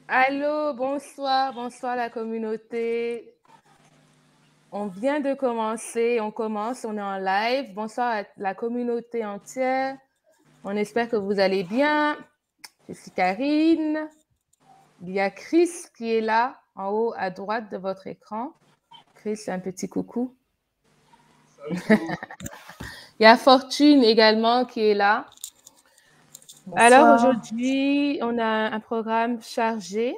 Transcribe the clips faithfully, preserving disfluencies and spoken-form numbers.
Allô, bonsoir, bonsoir la communauté. On vient de commencer, on commence, on est en live. Bonsoir à la communauté entière. On espère que vous allez bien. Je suis Karine. Il y a Chris qui est là, en haut à droite de votre écran. Chris, un petit coucou. Il y a Fortune également qui est là. Bonsoir. Alors aujourd'hui, on a un programme chargé.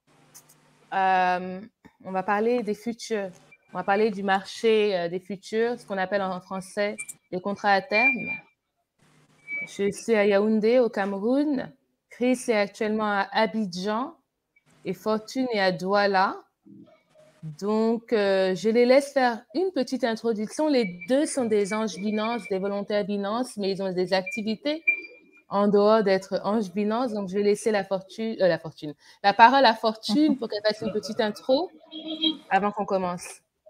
Euh, on va parler des futurs. On va parler du marché euh, des futurs, ce qu'on appelle en français les contrats à terme. Je suis à Yaoundé, au Cameroun. Chris est actuellement à Abidjan et Fortune est à Douala. Donc, euh, je les laisse faire une petite introduction. Les deux sont des anges binance, des volontaires binance, mais ils ont des activités en dehors d'être ange binance. Donc, je vais laisser la fortune, euh, la fortune, la parole à Fortune pour qu'elle fasse une petite intro avant qu'on commence.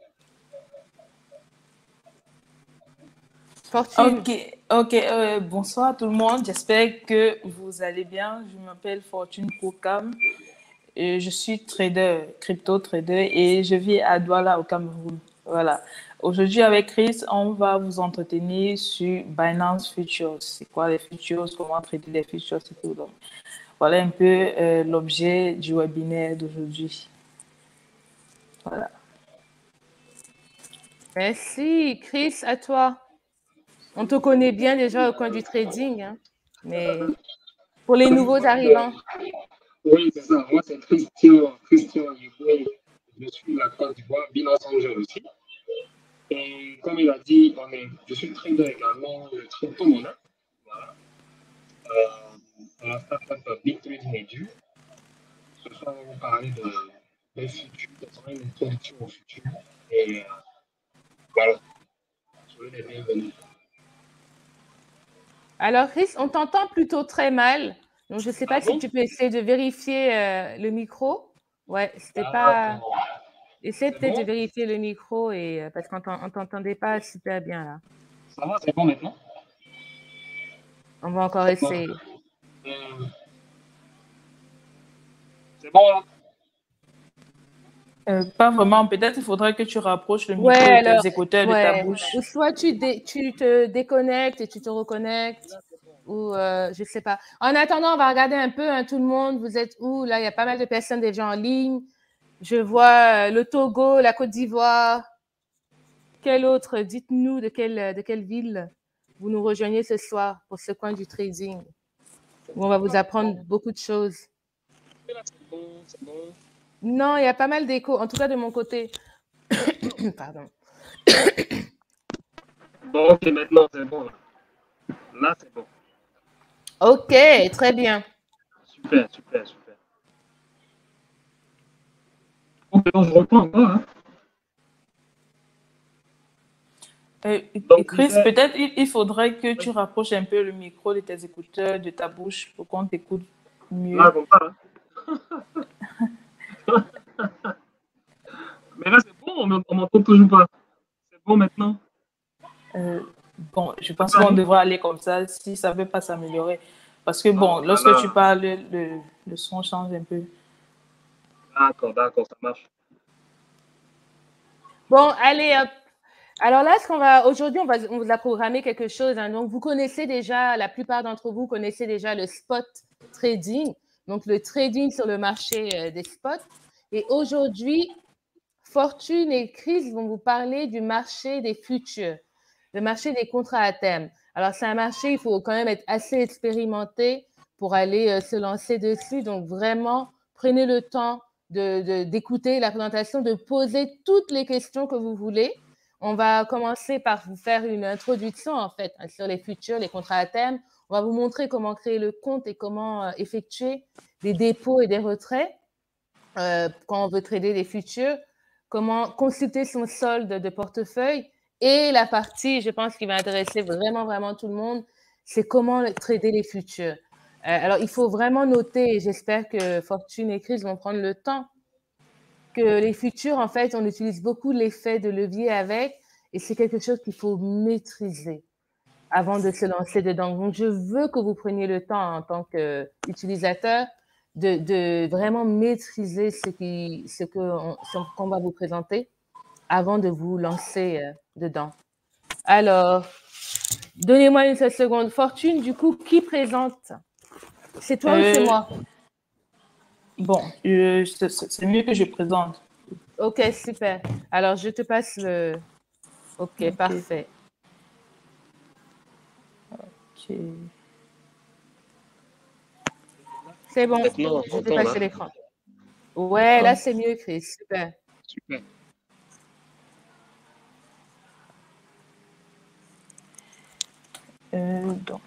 Fortune. Ok, ok. Euh, bonsoir tout le monde. J'espère que vous allez bien. Je m'appelle Fortune Kokam. Et je suis trader, crypto trader, et je vis à Douala au Cameroun. Voilà. Aujourd'hui avec Chris, on va vous entretenir sur Binance Futures. C'est quoi les futures? Comment trader les futures et tout. Donc, voilà un peu euh, l'objet du webinaire d'aujourd'hui. Voilà. Merci. Chris, à toi. On te connaît bien déjà au coin du trading, hein, mais pour les nouveaux arrivants. Oui, c'est ça. Moi, c'est Christian, Christian Yves. Je suis de la Côte d'Ivoire, Binance Angel aussi. Et comme il a dit, on est, je suis trader également de crypto-monnaie. Voilà. Euh, dans la startup Big Trading Edu. Ce soir, on va vous parler de, des futurs, de une introduction au futur. Et euh, voilà. Soyez les bienvenus. Alors, Chris, on t'entend plutôt très mal. Donc, je ne sais pas Ah si bon? tu peux essayer de vérifier euh, le micro. Ouais, c'était pas. Essaye peut-être bon? de vérifier le micro et, euh, parce qu'on ne t'entendait pas super bien là. Ça va, c'est bon maintenant? On va encore essayer. Euh, c'est bon là? Euh, pas vraiment. Peut-être il faudrait que tu rapproches le micro Ouais, de alors, tes écouteurs de ta ouais. bouche. Ou soit tu, dé, tu te déconnectes et tu te reconnectes, ou euh, je sais pas. En attendant, on va regarder un peu, hein, tout le monde. Vous êtes où? Là, il y a pas mal de personnes déjà en ligne. Je vois euh, le Togo, la Côte d'Ivoire. Quel autre? Dites-nous de quelle, de quelle ville vous nous rejoignez ce soir pour ce coin du trading, où on va vous apprendre beaucoup de choses. C'est bon, c'est bon. Non, il y a pas mal d'écho, en tout cas de mon côté. Pardon. Bon, ok, maintenant c'est bon. Là, là c'est bon. Ok, très bien. Super, super, super. Ok, donc je reprends encore. Hein. Euh, Donc, Chris, disais... peut-être il, il faudrait que tu rapproches un peu le micro de tes écouteurs de ta bouche pour qu'on t'écoute mieux. Là, comme ça. Hein. Mais là, c'est bon, on, on m'entend toujours pas. C'est bon maintenant. Euh, bon, je pense qu'on devrait aller comme ça si ça ne veut pas s'améliorer. Parce que, bon, Ah, lorsque voilà. tu parles, le, le son change un peu. D'accord, d'accord, ça marche. Bon, allez, hop. Alors là, ce qu'on va aujourd'hui, on, va, on vous a programmé quelque chose. Hein. Donc, vous connaissez déjà, la plupart d'entre vous connaissez déjà le spot trading, donc le trading sur le marché euh, des spots. Et aujourd'hui, Fortune et Chris vont vous parler du marché des futurs, le marché des contrats à terme. Alors, c'est un marché, il faut quand même être assez expérimenté pour aller euh, se lancer dessus. Donc, vraiment, prenez le temps de, de, d'écouter la présentation, de poser toutes les questions que vous voulez. On va commencer par vous faire une introduction, en fait, sur les futurs, les contrats à terme. On va vous montrer comment créer le compte et comment euh, effectuer des dépôts et des retraits euh, quand on veut trader des futurs, comment consulter son solde de portefeuille. Et la partie, je pense, qui va intéresser vraiment, vraiment tout le monde, c'est comment trader les futurs. Euh, alors, il faut vraiment noter, et j'espère que Fortune et Chris vont prendre le temps, que les futurs, en fait, on utilise beaucoup l'effet de levier avec, et c'est quelque chose qu'il faut maîtriser avant de se lancer dedans. Donc, je veux que vous preniez le temps en tant qu'utilisateur de, de vraiment maîtriser ce qui, ce que on, ce qu'on va vous présenter avant de vous lancer euh, dedans. Alors, donnez-moi une seule seconde. Fortune, du coup, qui présente? C'est toi euh, ou c'est moi? Bon, euh, c'est mieux que je présente. Ok, super. Alors, je te passe le... Ok, okay. Parfait. Ok. C'est bon, Maintenant, je te passe l'écran. Ouais, oh. Là, c'est mieux, Chris. Super. Super. Euh, donc.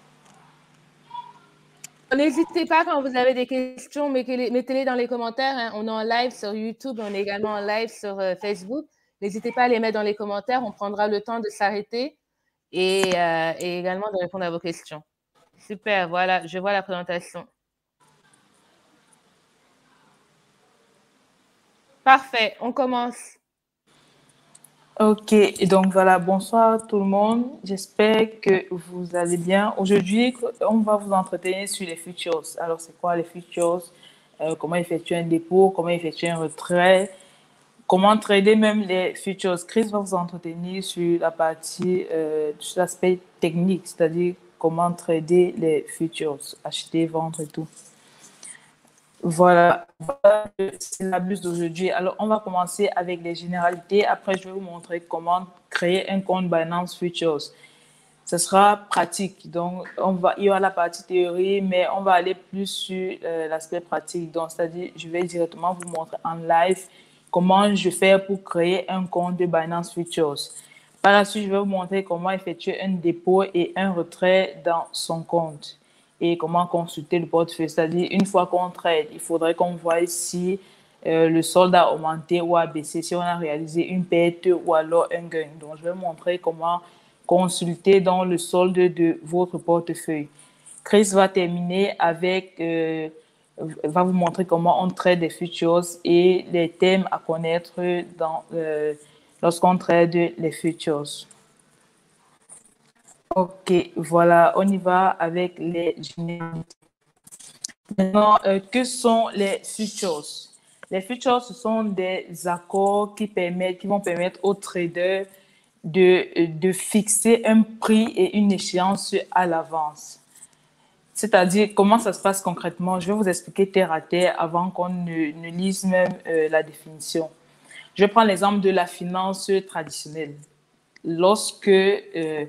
N'hésitez pas quand vous avez des questions, mettez-les dans les commentaires. Hein. On est en live sur YouTube, on est également en live sur euh, Facebook. N'hésitez pas à les mettre dans les commentaires. On prendra le temps de s'arrêter et, euh, et également de répondre à vos questions. Super, voilà, je vois la présentation. Parfait, on commence. Ok, et donc voilà, bonsoir tout le monde. J'espère que vous allez bien. Aujourd'hui, on va vous entretenir sur les futures. Alors, c'est quoi les futures? euh, Comment effectuer un dépôt? Comment effectuer un retrait? Comment trader même les futures? Chris va vous entretenir sur la partie, euh, sur l'aspect technique, c'est-à-dire comment trader les futures, acheter, vendre et tout. Voilà, voilà le syllabus d'aujourd'hui. Alors, on va commencer avec les généralités. Après, je vais vous montrer comment créer un compte Binance Futures. Ce sera pratique. Donc, on va, il y aura la partie théorie, mais on va aller plus sur euh, l'aspect pratique. Donc, c'est-à-dire, je vais directement vous montrer en live comment je fais pour créer un compte de Binance Futures. Par la suite, je vais vous montrer comment effectuer un dépôt et un retrait dans son compte. Et comment consulter le portefeuille. C'est-à-dire, une fois qu'on trade, il faudrait qu'on voie si euh, le solde a augmenté ou a baissé, si on a réalisé une perte ou alors un gain. Donc, je vais vous montrer comment consulter dans le solde de votre portefeuille. Chris va terminer avec, euh, va vous montrer comment on trade des futures et les thèmes à connaître dans, euh, lorsqu'on trade les futures. Ok, voilà, on y va avec les généralités. Maintenant, euh, que sont les futures? Les futures, ce sont des accords qui permettent, qui vont permettre aux traders de, de fixer un prix et une échéance à l'avance. C'est-à-dire, comment ça se passe concrètement? Je vais vous expliquer terre à terre avant qu'on ne, ne lise même euh, la définition. Je prends l'exemple de la finance traditionnelle. Lorsque euh,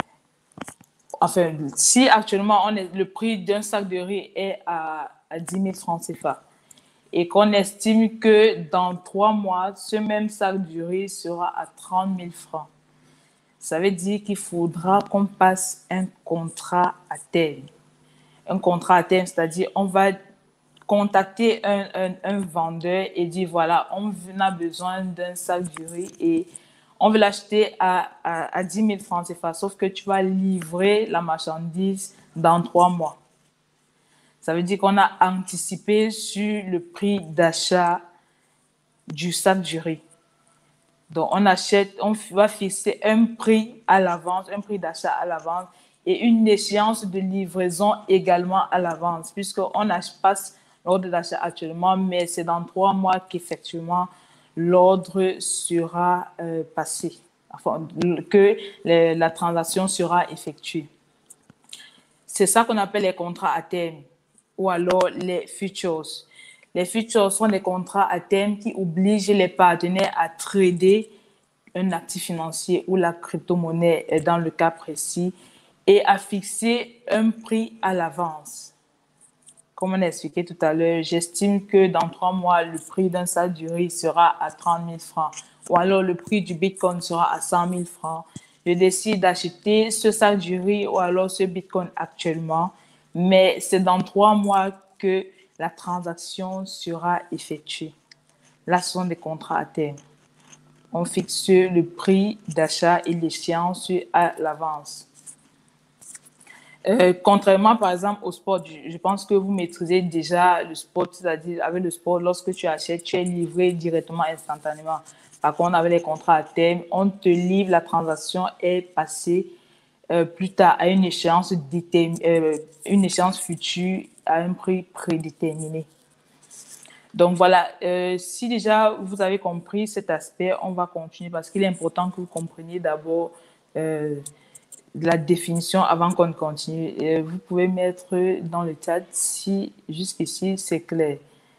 Enfin, si actuellement on est, le prix d'un sac de riz est à, à dix mille francs C F A et qu'on estime que dans trois mois, ce même sac de riz sera à trente mille francs, ça veut dire qu'il faudra qu'on passe un contrat à terme. Un contrat à terme, c'est-à-dire on va contacter un, un, un vendeur et dire voilà, on a besoin d'un sac de riz et on veut l'acheter à, à, à dix mille francs C F A, sauf que tu vas livrer la marchandise dans trois mois. Ça veut dire qu'on a anticipé sur le prix d'achat du sac du riz. Donc, on achète, on va fixer un prix à l'avance, un prix d'achat à l'avance et une échéance de livraison également à l'avance, puisqu'on passe l'ordre d'achat actuellement, mais c'est dans trois mois qu'effectivement l'ordre sera euh, passé, enfin, que les, la transaction sera effectuée. C'est ça qu'on appelle les contrats à terme ou alors les futures. Les futures sont des contrats à terme qui obligent les partenaires à trader un actif financier ou la crypto-monnaie dans le cas précis et à fixer un prix à l'avance. Comme on a expliqué tout à l'heure, j'estime que dans trois mois, le prix d'un sac de riz sera à trente mille francs ou alors le prix du Bitcoin sera à cent mille francs. Je décide d'acheter ce sac de riz ou alors ce Bitcoin actuellement, mais c'est dans trois mois que la transaction sera effectuée. Là, ce sont des contrats à terme. On fixe le prix d'achat et l'échéance à l'avance. Euh, contrairement, par exemple, au sport, je, je pense que vous maîtrisez déjà le sport, c'est-à-dire avec le sport, lorsque tu achètes, tu es livré directement, instantanément. Par contre, avec les contrats à terme, on te livre, la transaction est passée euh, plus tard à une échéance, euh, une échéance future à un prix prédéterminé. Donc voilà, euh, si déjà vous avez compris cet aspect, on va continuer parce qu'il est important que vous compreniez d'abord euh, la définition avant qu'on continue. Et vous pouvez mettre dans le chat si jusqu'ici c'est clair.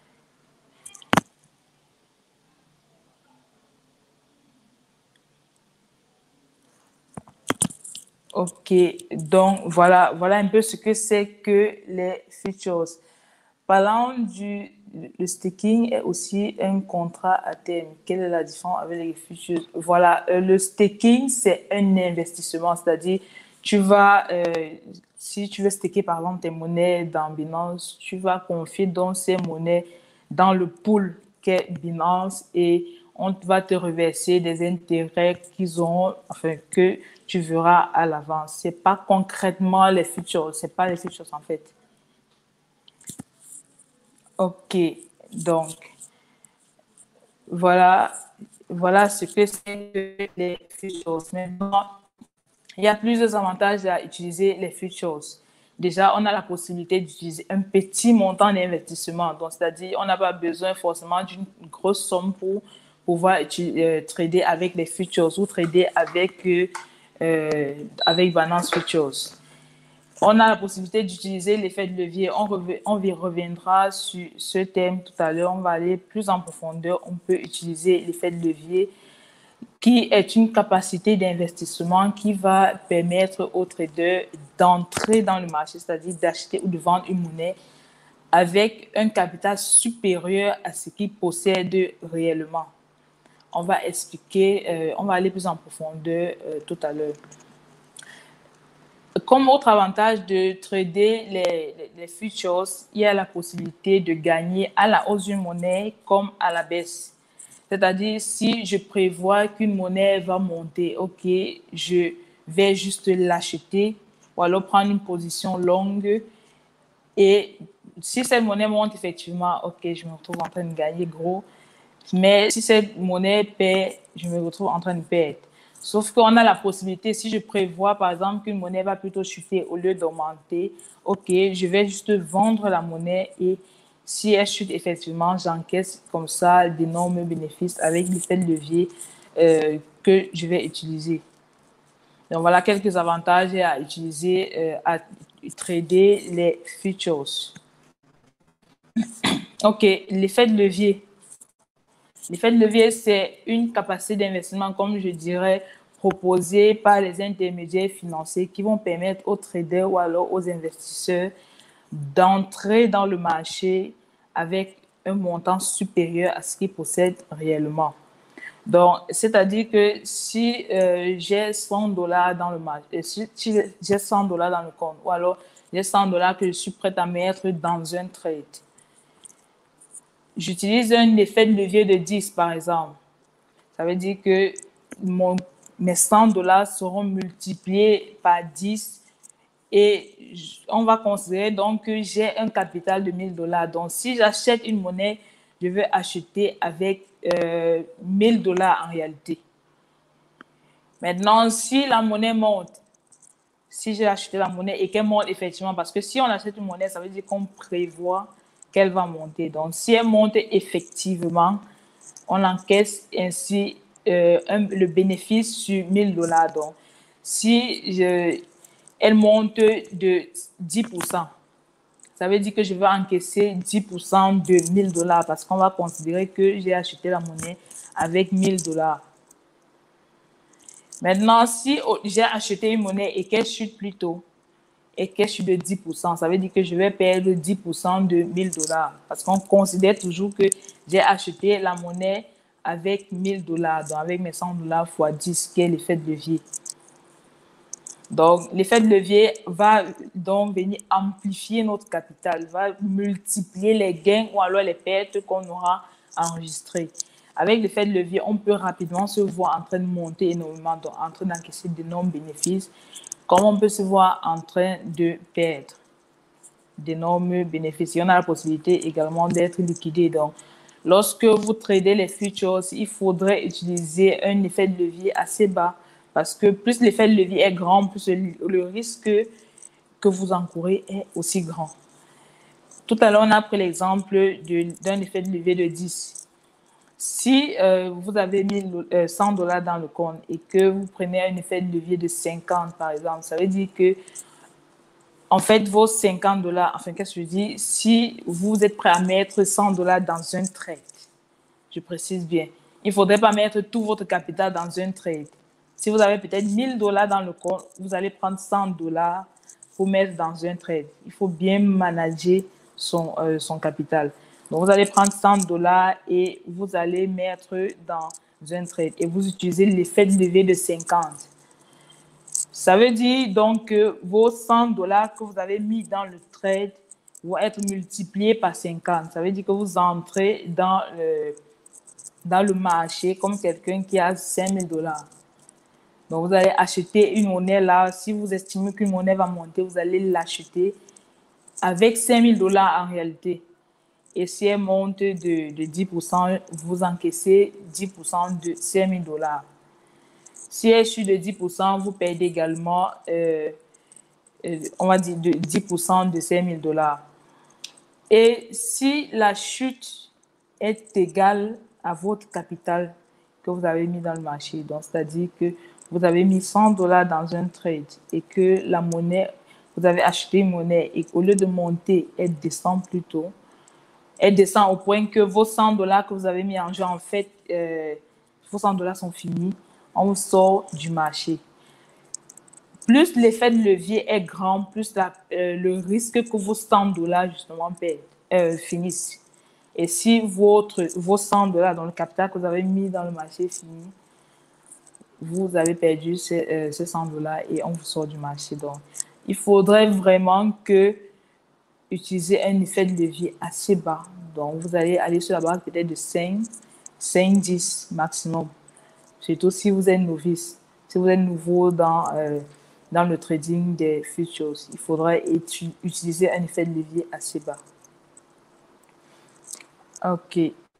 Ok, donc voilà, voilà un peu ce que c'est que les futures. Parlant du le staking est aussi un contrat à terme. Quelle est la différence avec les futures? Voilà, euh, le staking, c'est un investissement, c'est-à-dire tu vas, euh, si tu veux staker par exemple tes monnaies dans Binance, tu vas confier donc ces monnaies dans le pool qu'est Binance et on va te reverser des intérêts qu'ils ont, enfin, que tu verras à l'avance. C'est pas concrètement les futures, c'est pas les futures en fait. Ok, donc voilà, voilà ce que c'est que les futures. Maintenant, il y a plusieurs avantages à utiliser les futures. Déjà, on a la possibilité d'utiliser un petit montant d'investissement. Donc, c'est-à-dire, on n'a pas besoin forcément d'une grosse somme pour pouvoir euh, trader avec les futures ou trader avec, euh, avec Binance Futures. On a la possibilité d'utiliser l'effet de levier. On, on y reviendra sur ce thème tout à l'heure. On va aller plus en profondeur. On peut utiliser l'effet de levier qui est une capacité d'investissement qui va permettre aux traders d'entrer dans le marché, c'est-à-dire d'acheter ou de vendre une monnaie avec un capital supérieur à ce qu'ils possèdent réellement. On va expliquer, euh, on va aller plus en profondeur euh, tout à l'heure. Comme autre avantage de trader les, les, les futures, il y a la possibilité de gagner à la hausse d'une monnaie comme à la baisse. C'est-à-dire, si je prévois qu'une monnaie va monter, ok, je vais juste l'acheter ou alors prendre une position longue. Et si cette monnaie monte, effectivement, ok, je me retrouve en train de gagner gros. Mais si cette monnaie perd, je me retrouve en train de perdre. Sauf qu'on a la possibilité, si je prévois par exemple qu'une monnaie va plutôt chuter au lieu d'augmenter, ok, je vais juste vendre la monnaie et si elle chute effectivement, j'encaisse comme ça d'énormes bénéfices avec l'effet de levier euh, que je vais utiliser. Donc voilà quelques avantages à utiliser, euh, à trader les futures. Ok, l'effet de levier. L'effet de levier, c'est une capacité d'investissement, comme je dirais, proposée par les intermédiaires financiers qui vont permettre aux traders ou alors aux investisseurs d'entrer dans le marché avec un montant supérieur à ce qu'ils possèdent réellement. Donc, c'est-à-dire que si euh, j'ai cent dollars dans le marché, si, si j'ai cent dollars dans le compte, ou alors j'ai cent dollars que je suis prête à mettre dans un trade, j'utilise un effet de levier de dix, par exemple. Ça veut dire que mon, mes cent dollars seront multipliés par dix et on va considérer donc que j'ai un capital de mille dollars. Donc, si j'achète une monnaie, je vais acheter avec euh, mille dollars en réalité. Maintenant, si la monnaie monte, si j'ai acheté la monnaie et qu'elle monte effectivement, parce que si on achète une monnaie, ça veut dire qu'on prévoit qu'elle va monter. Donc, si elle monte effectivement, on encaisse ainsi euh, un, le bénéfice sur mille dollars. Donc, si je, elle monte de dix pour cent, ça veut dire que je vais encaisser dix pour cent de mille dollars parce qu'on va considérer que j'ai acheté la monnaie avec mille dollars. Maintenant, si j'ai acheté une monnaie et qu'elle chute plus tôt, et qu'elle chute de dix pour cent, ça veut dire que je vais perdre dix pour cent de mille dollars parce qu'on considère toujours que j'ai acheté la monnaie avec mille dollars, donc avec mes cent dollars fois dix, qui est l'effet de levier. Donc, l'effet de levier va donc venir amplifier notre capital, va multiplier les gains ou alors les pertes qu'on aura enregistrées. Avec l'effet de levier, on peut rapidement se voir en train de monter énormément, donc en train d'encaisser d'énormes bénéfices, comme on peut se voir en train de perdre d'énormes bénéfices. Et on a la possibilité également d'être liquidé. Donc, lorsque vous tradez les futures, il faudrait utiliser un effet de levier assez bas parce que plus l'effet de levier est grand, plus le risque que vous encourez est aussi grand. Tout à l'heure, on a pris l'exemple d'un effet de levier de dix. Si euh, vous avez mis euh, cent dollars dans le compte et que vous prenez un effet de levier de cinquante, par exemple, ça veut dire que, en fait, vos cinquante dollars, enfin, qu'est-ce que je dis, si vous êtes prêt à mettre cent dollars dans un trade, je précise bien, il ne faudrait pas mettre tout votre capital dans un trade. Si vous avez peut-être mille dollars dans le compte, vous allez prendre cent dollars pour mettre dans un trade. Il faut bien manager son, euh, son capital. Donc, vous allez prendre cent dollars et vous allez mettre dans un trade. Et vous utilisez l'effet de levier de cinquante. Ça veut dire donc que vos cent dollars que vous avez mis dans le trade vont être multipliés par cinquante. Ça veut dire que vous entrez dans le, dans le marché comme quelqu'un qui a cinq mille dollars. Donc, vous allez acheter une monnaie là. Si vous estimez qu'une monnaie va monter, vous allez l'acheter avec cinq mille dollars en réalité. Et si elle monte de, de dix pour cent, vous encaissez dix pour cent de cinq mille dollars. Si elle chute de dix pour cent, vous perdez également, euh, euh, on va dire, de dix pour cent de cinq mille dollars. Et si la chute est égale à votre capital que vous avez mis dans le marché, donc c'est-à-dire que vous avez mis cent dollars dans un trade et que la monnaie, vous avez acheté une monnaie et qu'au lieu de monter, elle descend plutôt. Elle descend au point que vos cent dollars que vous avez mis en jeu, en fait, euh, vos cent dollars sont finis. On vous sort du marché. Plus l'effet de levier est grand, plus la, euh, le risque que vos cent dollars, justement, perdent, euh, finissent. Et si votre, vos cent dollars dans le capital que vous avez mis dans le marché finit, vous avez perdu ces, euh, ces cent dollars et on vous sort du marché. Donc, il faudrait vraiment que utiliser un effet de levier assez bas. Donc, vous allez aller sur la base peut-être de cinq, cinq, dix maximum. Surtout si vous êtes novice. Si vous êtes nouveau dans, euh, dans le trading des futures, il faudrait utiliser un effet de levier assez bas. OK.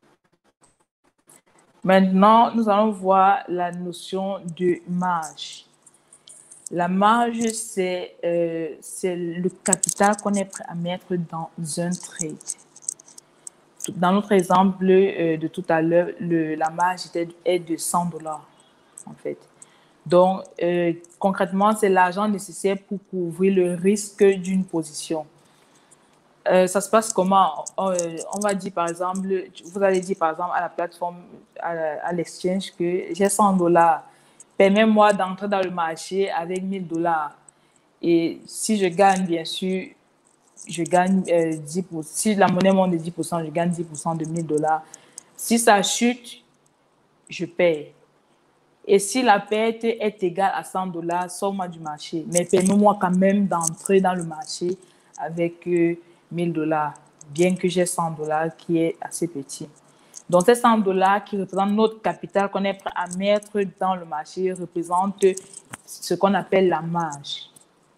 Maintenant, nous allons voir la notion de marge. La marge, c'est euh, le capital qu'on est prêt à mettre dans un trade. Dans notre exemple euh, de tout à l'heure, la marge est de cent dollars, en fait. Donc, euh, concrètement, c'est l'argent nécessaire pour couvrir le risque d'une position. Euh, ça se passe comment? On, euh, on va dire, par exemple, vous allez dire, par exemple, à la plateforme, à l'exchange, que j'ai cent dollars. Permets-moi d'entrer dans le marché avec mille dollars. Et si je gagne, bien sûr, je gagne euh, dix pour cent. Si la monnaie monte de dix pour cent, je gagne dix pour cent de mille dollars. Si ça chute, je paye. Et si la perte est égale à cent dollars, sors-moi du marché. Mais permets-moi quand même d'entrer dans le marché avec euh, mille dollars, bien que j'ai cent dollars qui est assez petit. Donc, ces cent dollars qui représentent notre capital qu'on est prêt à mettre dans le marché représentent ce qu'on appelle la marge.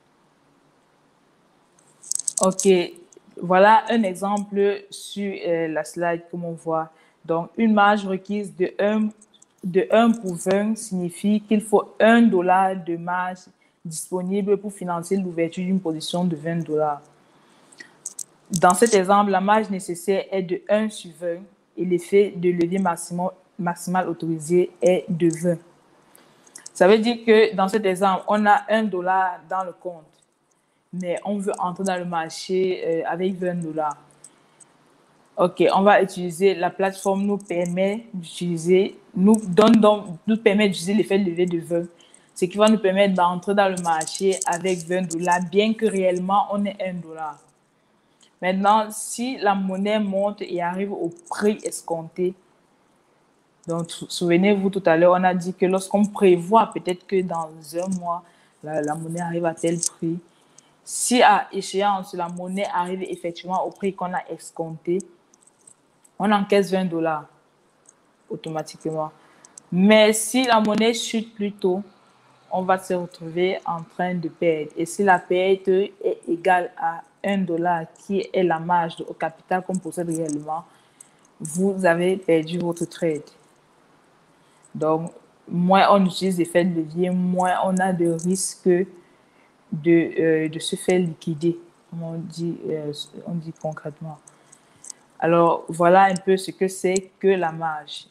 OK, voilà un exemple sur euh, la slide comme on voit. Donc, une marge requise de un, de un pour vingt signifie qu'il faut un dollar de marge disponible pour financer l'ouverture d'une position de vingt dollars. Dans cet exemple, la marge nécessaire est de un sur vingt et l'effet de levier maximal, maximal autorisé est de vingt. Ça veut dire que dans cet exemple, on a un dollar dans le compte, mais on veut entrer dans le marché euh, avec vingt dollars. OK, on va utiliser, la plateforme nous permet d'utiliser, nous donne donc, nous permet d'utiliser l'effet de levier de vingt, ce qui va nous permettre d'entrer dans le marché avec vingt dollars, bien que réellement on ait un dollar. Maintenant, si la monnaie monte et arrive au prix escompté, donc souvenez-vous tout à l'heure, on a dit que lorsqu'on prévoit peut-être que dans un mois, la, la monnaie arrive à tel prix, si à échéance, la monnaie arrive effectivement au prix qu'on a escompté, on encaisse vingt dollars automatiquement. Mais si la monnaie chute plus tôt, on va se retrouver en train de perdre. Et si la perte est égale à un dollar, qui est la marge au capital qu'on possède réellement, vous avez perdu votre trade. Donc, moins on utilise l'effet de levier, moins on a de risque de, euh, de se faire liquider comment on dit, euh, on dit concrètement. Alors, voilà un peu ce que c'est que la marge.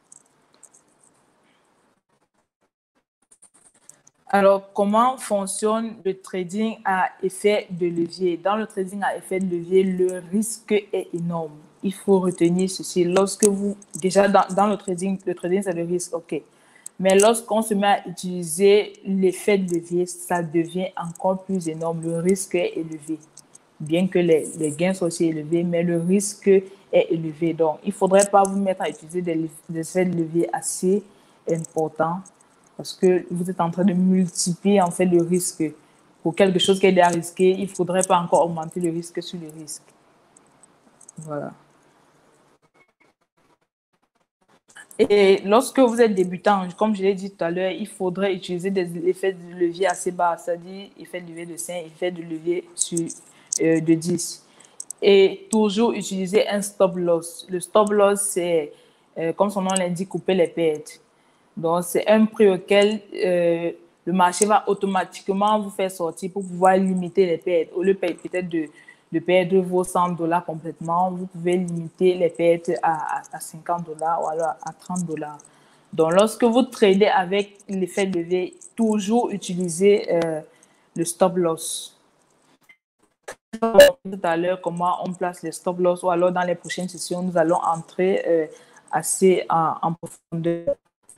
Alors, comment fonctionne le trading à effet de levier? Dans le trading à effet de levier, le risque est énorme. Il faut retenir ceci. Lorsque vous, déjà dans, dans le trading, le trading c'est le risque, ok. Mais lorsqu'on se met à utiliser l'effet de levier, ça devient encore plus énorme. Le risque est élevé. Bien que les, les gains soient aussi élevés, mais le risque est élevé. Donc, il ne faudrait pas vous mettre à utiliser des, des effets de levier assez importants parce que vous êtes en train de multiplier en fait le risque. Pour quelque chose qui est déjà risqué, il ne faudrait pas encore augmenter le risque sur le risque. Voilà. Et lorsque vous êtes débutant, comme je l'ai dit tout à l'heure, il faudrait utiliser des effets de levier assez bas, c'est-à-dire effet de levier de cinq, effet de levier sur, euh, de dix. Et toujours utiliser un stop loss. Le stop loss, c'est, euh, comme son nom l'indique, couper les pertes. Donc, c'est un prix auquel euh, le marché va automatiquement vous faire sortir pour pouvoir limiter les pertes. Au lieu peut-être de, de perdre vos cent dollars complètement, vous pouvez limiter les pertes à, à, à cinquante dollars ou alors à trente dollars. Donc, lorsque vous tradez avec l'effet de levier, toujours utilisez euh, le stop loss. Tout à l'heure, comment on place les stop loss ou alors dans les prochaines sessions, nous allons entrer euh, assez en, en profondeur.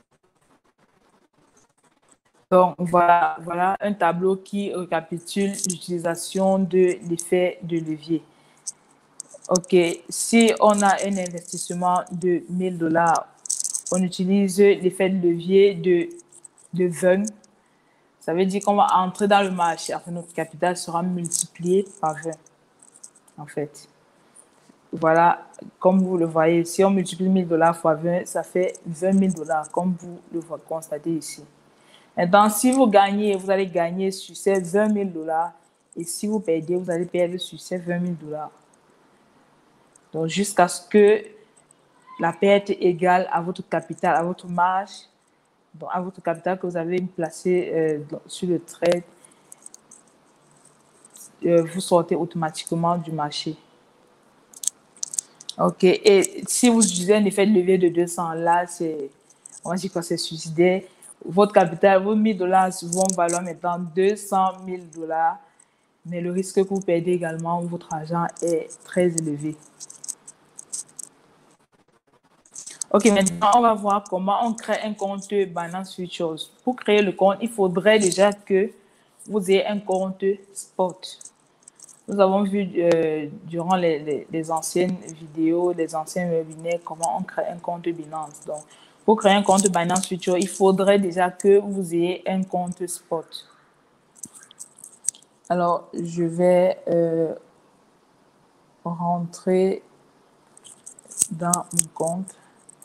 Donc, voilà, voilà un tableau qui récapitule l'utilisation de l'effet de levier. OK, si on a un investissement de mille dollars, on utilise l'effet de levier de, de vingt. Ça veut dire qu'on va entrer dans le marché. Enfin, notre capital sera multiplié par vingt, en fait. Voilà, comme vous le voyez, si on multiplie mille dollars fois vingt, ça fait vingt mille dollars, comme vous le constatez ici. Maintenant, si vous gagnez, vous allez gagner sur ces vingt mille dollars. Et si vous perdez, vous allez perdre sur ces vingt mille dollars. Donc, jusqu'à ce que la perte égale à votre capital, à votre marge, donc à votre capital que vous avez placé euh, sur le trade, euh, vous sortez automatiquement du marché. OK. Et si vous utilisez un effet de levier de deux cents, là, c'est, on va dire que c'est suicidaire. Votre capital, vos mille dollars vont valoir maintenant deux cent mille dollars. Mais le risque que vous perdez également, votre argent est très élevé. OK, maintenant, on va voir comment on crée un compte Binance Futures. Pour créer le compte, il faudrait déjà que vous ayez un compte spot. Nous avons vu euh, durant les, les, les anciennes vidéos, les anciens webinaires, comment on crée un compte Binance. Donc, pour créer un compte Binance Futures, il faudrait déjà que vous ayez un compte spot. Alors, je vais euh, rentrer dans mon compte.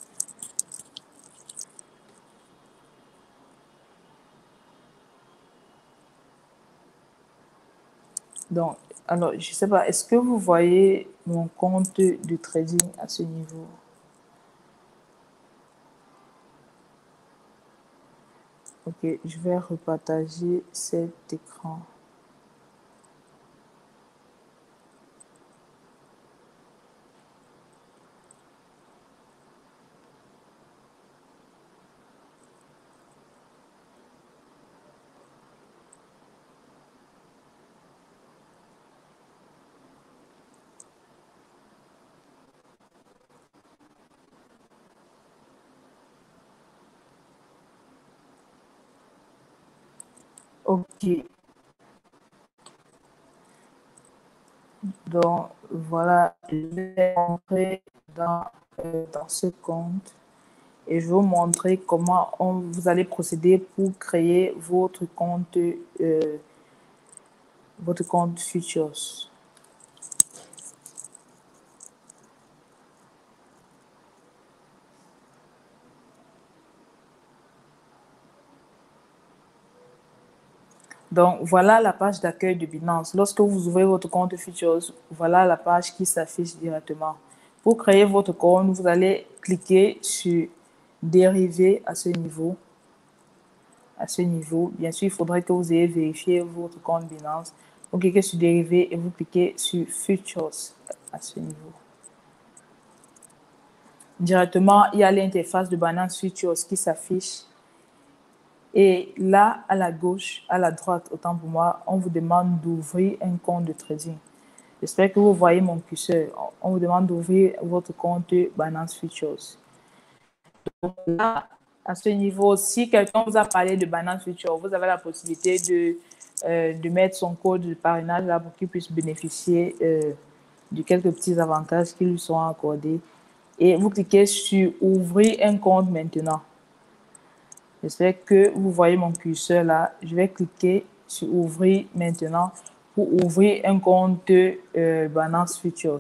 Donc, alors, je ne sais pas, est-ce que vous voyez mon compte de trading à ce niveau? Ok, je vais repartager cet écran. Ok. Donc, voilà, je vais entrer dans, euh, dans ce compte et je vais vous montrer comment on, vous allez procéder pour créer votre compte, euh, votre compte Futures. Donc, voilà la page d'accueil de Binance. Lorsque vous ouvrez votre compte Futures, voilà la page qui s'affiche directement. Pour créer votre compte, vous allez cliquer sur Dériver à ce niveau. À ce niveau, bien sûr, il faudrait que vous ayez vérifié votre compte Binance. Vous cliquez sur dérivé et vous cliquez sur Futures à ce niveau. Directement, il y a l'interface de Binance Futures qui s'affiche. Et là, à la gauche, à la droite, autant pour moi, on vous demande d'ouvrir un compte de trading. J'espère que vous voyez mon curseur. On vous demande d'ouvrir votre compte Binance Futures. Donc là, à ce niveau, si quelqu'un vous a parlé de Binance Futures, vous avez la possibilité de, euh, de mettre son code de parrainage là pour qu'il puisse bénéficier euh, de quelques petits avantages qui lui sont accordés. Et vous cliquez sur « Ouvrir un compte maintenant ». J'espère que vous voyez mon curseur là. Je vais cliquer sur « Ouvrir maintenant » pour ouvrir un compte euh, Binance Futures.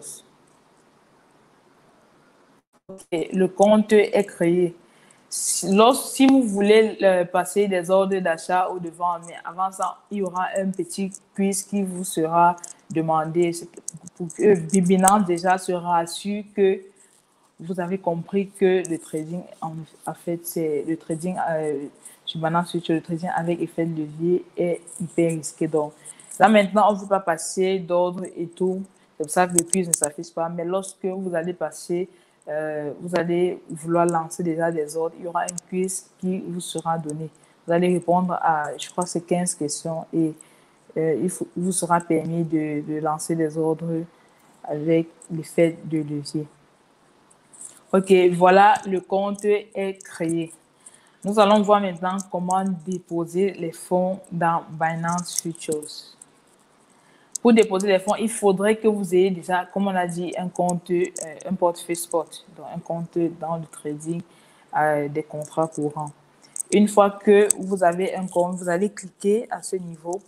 Okay. Le compte est créé. Si, lorsque, si vous voulez euh, passer des ordres d'achat ou de vente, mais avant ça, il y aura un petit quiz qui vous sera demandé pour que Binance déjà se rassure que vous avez compris que le trading, en, en fait, c'est le trading euh, sur Binance Futures, le trading avec effet de levier est hyper risqué. Donc, là maintenant, on ne veut pas passer d'ordre et tout. C'est pour ça que le quiz ne s'affiche pas. Mais lorsque vous allez passer, euh, vous allez vouloir lancer déjà des ordres, il y aura un quiz qui vous sera donné. Vous allez répondre à, je crois, c'est quinze questions et euh, il, faut, il vous sera permis de, de lancer des ordres avec l'effet de levier. Ok, voilà, le compte est créé. Nous allons voir maintenant comment déposer les fonds dans Binance Futures. Pour déposer les fonds, il faudrait que vous ayez déjà, comme on a dit, un compte, euh, un portefeuille spot, donc un compte dans le trading euh, des contrats courants. Une fois que vous avez un compte, vous allez cliquer à ce niveau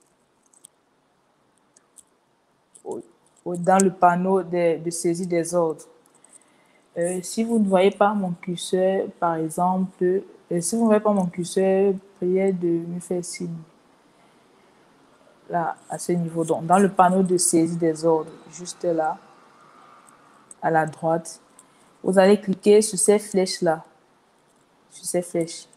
au, au, dans le panneau de, de saisie des ordres. Euh, si vous ne voyez pas mon curseur, par exemple, euh, si vous ne voyez pas mon curseur, priez de me faire signe. Là, à ce niveau, donc dans le panneau de saisie des ordres, juste là, à la droite, vous allez cliquer sur ces flèches-là, sur ces flèches.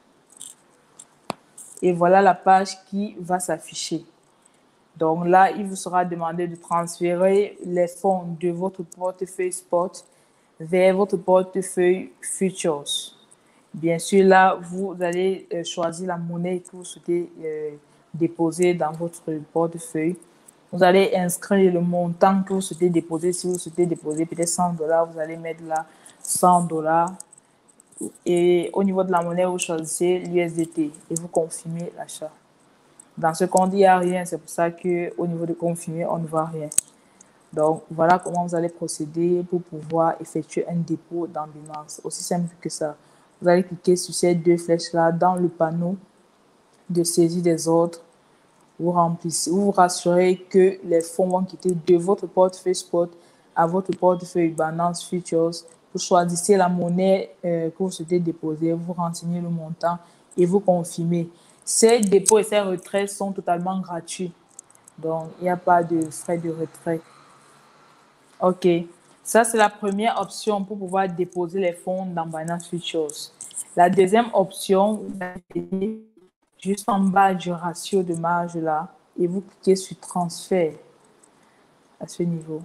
Et voilà la page qui va s'afficher. Donc là, il vous sera demandé de transférer les fonds de votre portefeuille spot vers votre portefeuille Futures. Bien sûr, là, vous allez euh, choisir la monnaie que vous souhaitez euh, déposer dans votre portefeuille. Vous allez inscrire le montant que vous souhaitez déposer. Si vous souhaitez déposer peut-être cent dollars, vous allez mettre là cent dollars. Et au niveau de la monnaie, vous choisissez l'U S D T et vous confirmez l'achat. Dans ce compte, il n'y a rien. C'est pour ça qu'au niveau de confirmer, on ne voit rien. Donc, voilà comment vous allez procéder pour pouvoir effectuer un dépôt dans Binance. Aussi simple que ça. Vous allez cliquer sur ces deux flèches-là dans le panneau de saisie des ordres. Vous remplissez, vous vous rassurez que les fonds vont quitter de votre portefeuille spot à votre portefeuille Binance Futures. Vous choisissez la monnaie euh, que vous souhaitez déposer, vous renseignez le montant et vous confirmez. Ces dépôts et ces retraits sont totalement gratuits. Donc, il n'y a pas de frais de retrait. OK. Ça, c'est la première option pour pouvoir déposer les fonds dans Binance Futures. La deuxième option, vous allez juste en bas du ratio de marge là et vous cliquez sur transfert à ce niveau.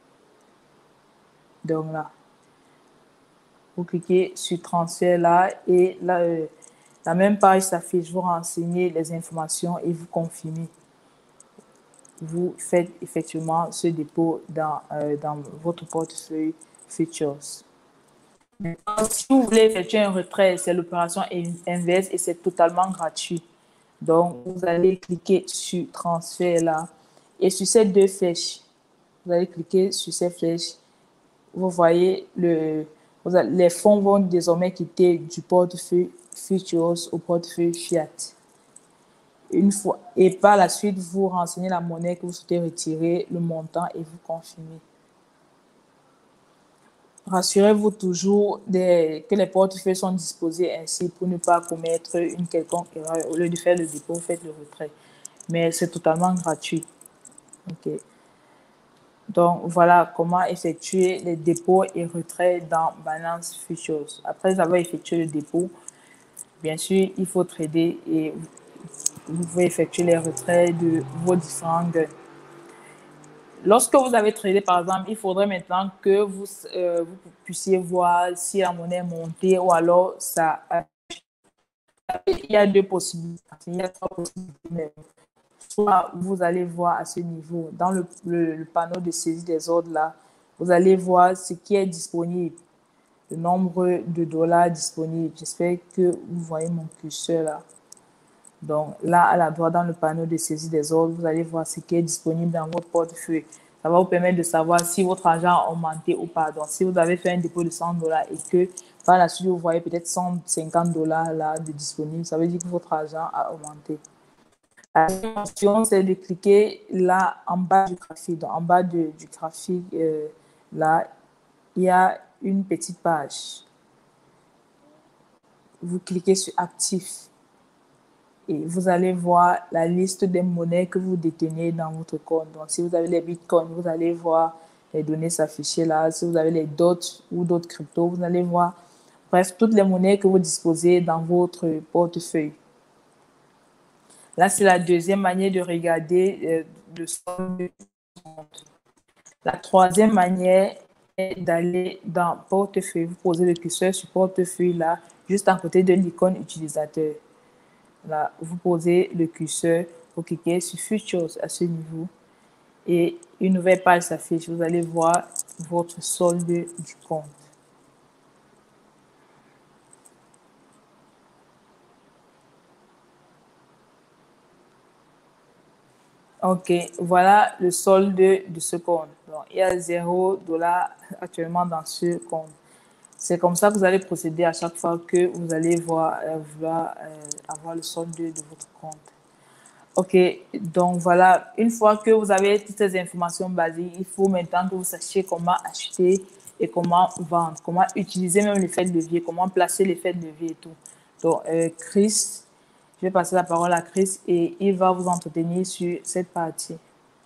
Donc là, vous cliquez sur transfert là et là, euh, la même page s'affiche. Vous renseignez les informations et vous confirmez. Vous faites effectivement ce dépôt dans, euh, dans votre portefeuille Futures. Maintenant, si vous voulez effectuer un retrait, c'est l'opération inverse et c'est totalement gratuit. Donc, vous allez cliquer sur transfert là et sur ces deux flèches, vous allez cliquer sur ces flèches. Vous voyez, le, vous allez, les fonds vont désormais quitter du portefeuille Futures au portefeuille Fiat. Une fois, et par la suite, vous renseignez la monnaie que vous souhaitez retirer, le montant et vous confirmez. Rassurez-vous toujours des, que les portefeuilles sont disposés ainsi pour ne pas commettre une quelconque erreur. Au lieu de faire le dépôt, vous faites le retrait. Mais c'est totalement gratuit. Okay. Donc, voilà comment effectuer les dépôts et retraits dans Binance Futures. Après avoir effectué le dépôt, bien sûr, il faut trader et vous pouvez effectuer les retraits de vos différents gains. lorsque vous avez tradé, par exemple, il faudrait maintenant que vous, euh, vous puissiez voir si la monnaie est montée ou alors ça. Il y a deux possibilités. Il y a trois possibilités. Soit vous allez voir à ce niveau, dans le, le, le panneau de saisie des ordres là, vous allez voir ce qui est disponible, le nombre de dollars disponibles. J'espère que vous voyez mon curseur là. Donc là, à la droite, dans le panneau de saisie des ordres, vous allez voir ce qui est disponible dans votre portefeuille. Ça va vous permettre de savoir si votre argent a augmenté ou pas. Donc, si vous avez fait un dépôt de cent dollars et que par la suite, vous voyez peut-être cent cinquante dollars là de disponible, ça veut dire que votre argent a augmenté. La deuxième option, c'est de cliquer là en bas du graphique. Donc, en bas de, du graphique, euh, là, il y a une petite page. Vous cliquez sur Actif et vous allez voir la liste des monnaies que vous détenez dans votre compte. Donc, si vous avez les bitcoins, vous allez voir les données s'afficher là. Si vous avez les dots ou d'autres cryptos, vous allez voir, bref, toutes les monnaies que vous disposez dans votre portefeuille. Là, c'est la deuxième manière de regarder euh, le solde du compte. La troisième manière est d'aller dans portefeuille. Vous posez le curseur sur portefeuille là, juste à côté de l'icône utilisateur. Là, vous posez le curseur, vous cliquez sur Futures à ce niveau et une nouvelle page s'affiche. Vous allez voir votre solde du compte. Ok, voilà le solde de ce compte. Donc, il y a zéro dollar actuellement dans ce compte. C'est comme ça que vous allez procéder à chaque fois que vous allez voir, euh, vouloir euh, avoir le solde de, de votre compte. Ok, donc voilà, une fois que vous avez toutes ces informations basiques, il faut maintenant que vous sachiez comment acheter et comment vendre, comment utiliser même l'effet de levier, comment placer l'effet de levier et tout. Donc, euh, Chris, je vais passer la parole à Chris et il va vous entretenir sur cette partie.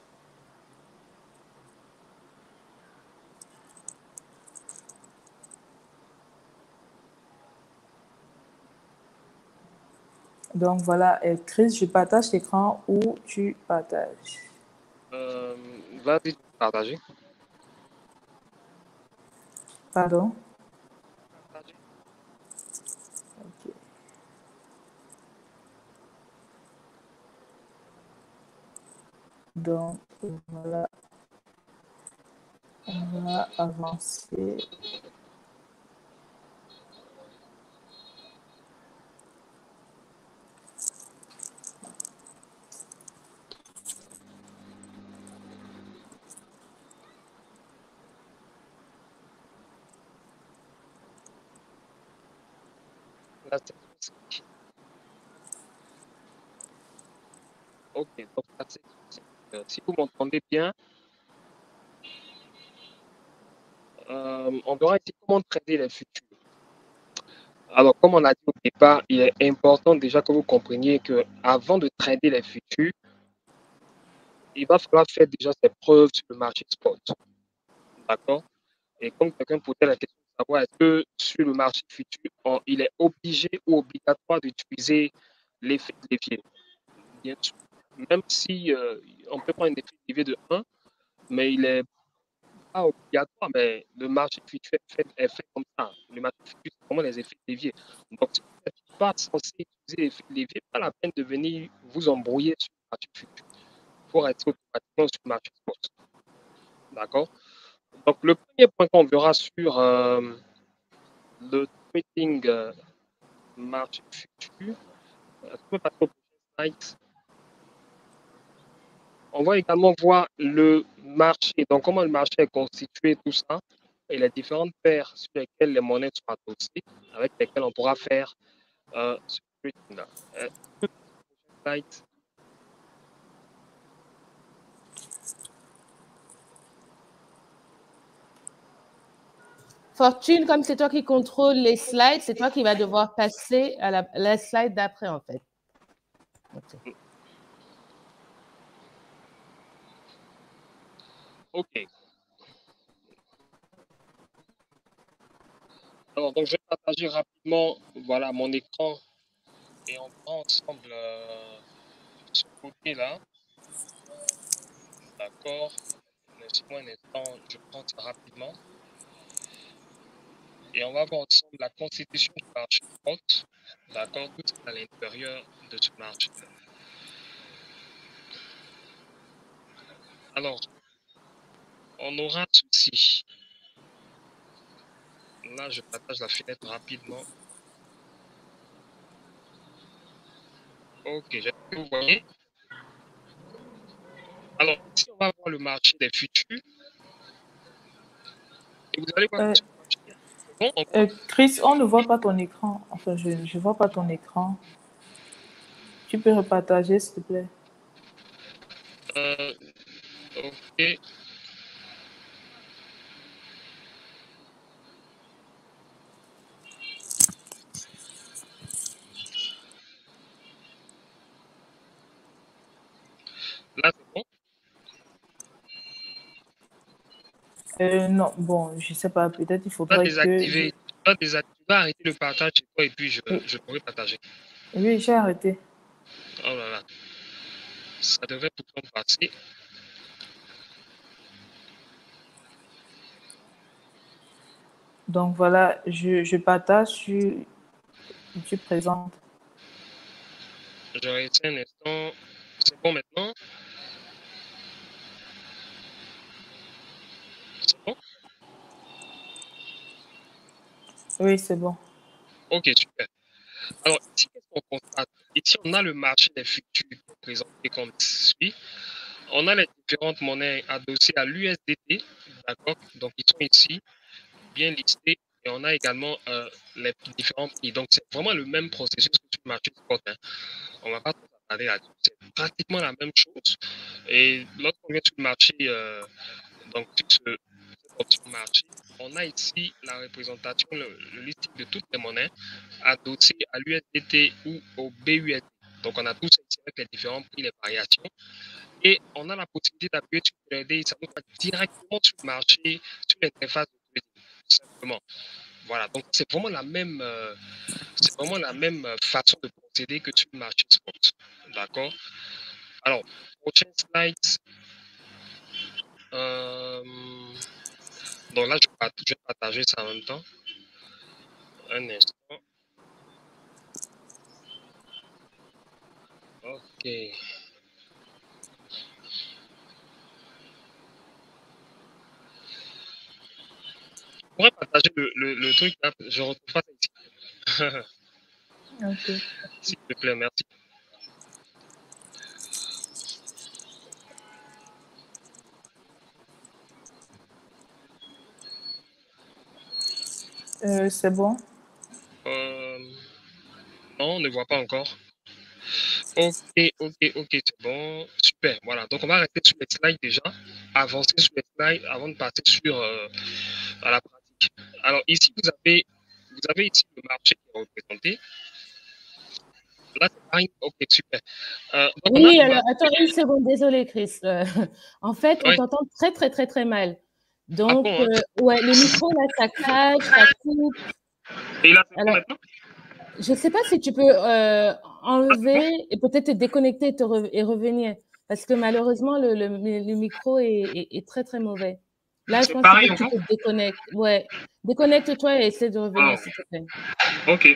Donc voilà, euh, Chris, je partage l'écran ou tu partages? Euh, Vas-y, partager. Pardon? Partager. Ok. Donc voilà, on va avancer. La section cinq. Ok, donc la section cinq. Euh, si vous m'entendez bien, euh, on verra ici comment traiter les futurs. Alors, comme on a dit au départ, il est important déjà que vous compreniez que avant de trader les futurs, il va falloir faire déjà ses preuves sur le marché spot. D'accord? Et comme quelqu'un posait la question de savoir est-ce que sur le marché futur, on- il est obligé ou obligatoire d'utiliser l'effet de levier. Bien sûr. Même si euh, on peut prendre un effet de levier de un, mais il n'est pas obligatoire, mais le marché futur est fait, est fait comme ça. Le marché futur, c'est vraiment les effets de levier. Donc, si vous n'êtes pas censé utiliser l'effet de levier, pas la peine de venir vous embrouiller sur le marché futur. Il faut rester automatiquement sur le marché spot. D'accord? Donc, le premier point qu'on verra sur euh, le trading euh, marché futur, euh, je peux passer au prochain slide. On va également voir le marché, donc comment le marché est constitué, tout ça, et les différentes paires sur lesquelles les monnaies sont adossées, avec lesquelles on pourra faire euh, ce trading-là. Euh, slide. Fortune, comme c'est toi qui contrôle les slides, c'est toi qui vas devoir passer à la, la slide d'après, en fait. Okay. OK. Alors, donc, je vais partager rapidement voilà, mon écran et on va ensemble euh, ce côté-là. D'accord. Laissez-moi un instant, je prends ça rapidement. Et on va voir ensemble la constitution du marché spot. D'accord, tout à l'intérieur de ce marché. Alors, on aura ceci. Là, je partage la fenêtre rapidement. Ok, j'espère que vous voyez. Alors, ici, on va voir le marché des futurs. Et vous allez voir Euh, que ce marché, bon, on... euh, Chris, on ne voit pas ton écran. Enfin, je ne vois pas ton écran. Tu peux repartager, s'il te plaît. Euh, ok. Là, c'est bon. Euh, non, bon, je ne sais pas. Peut-être il Tu vas faudrait désactiver. que... Tu vas désactiver, arrêter le partage chez toi et puis je, Oui, je pourrai partager. oui, j'ai arrêté. Oh là là. Ça devrait pourtant passer. Donc voilà, je, je partage, tu, tu présentes. Je reste un instant. C'est bon maintenant? C'est bon? Oui, c'est bon. Ok, super. Alors, ici, qu'est-ce qu'on constate? Ici, on a le marché des futurs présenté comme suit. On a les différentes monnaies adossées à l'U S D T, d'accord? Donc, ils sont ici, bien listés. Et on a également euh, les différents prix. Donc, c'est vraiment le même processus que sur le marché spot. Hein. On ne va pas trop s'attarder là-dessus. C'est pratiquement la même chose. Et lorsqu'on vient sur le marché, euh, donc sur ce, cette option marché, on a ici la représentation, le, le listing de toutes les monnaies adossées à l'U S D T ou au B U S D. Donc, on a tous ici avec les différents prix, les variations. Et on a la possibilité d'appuyer sur le trader. Ça nous va directement sur le marché, sur l'interface de trading, tout simplement. Voilà, donc c'est vraiment la même, euh, c'est vraiment la même façon de procéder que sur le marché spot. D'accord? Alors, prochain slide. Euh, donc là, je vais, je vais partager ça en même temps. Un instant. Ok. Je pourrais partager le, le, le truc, là, je ne retrouve pas ça ici. Ok. S'il te plaît, merci. Euh, c'est bon. Euh, non, on ne voit pas encore. Ok, ok, ok, c'est bon. Super. Voilà. Donc, on va rester sur les slides déjà. Avancer sur les slides avant de passer sur euh, à la pratique. Alors, ici, vous avez, vous avez ici le marché qui est représenté. Là, c'est pareil. Ok, super. Euh, donc, on a Oui, le alors marché. attends une seconde, désolé Chris. Euh, en fait, on Ouais. t'entend très très très très mal. Ah Donc, bon, hein? euh, ouais, le micro là, ça crache, ça coupe. Et là, c'est bon Alors, maintenant? je ne sais pas si tu peux euh, Là, c'est bon? enlever et peut-être te déconnecter et, te re- et revenir. Parce que malheureusement, le, le, le micro est, est, est très très mauvais. Là, je C'est pense qu'il faut pareil que tu encore? te déconnectes. Ouais, déconnecte-toi et essaie de revenir, Wow. s'il te plaît. Ok.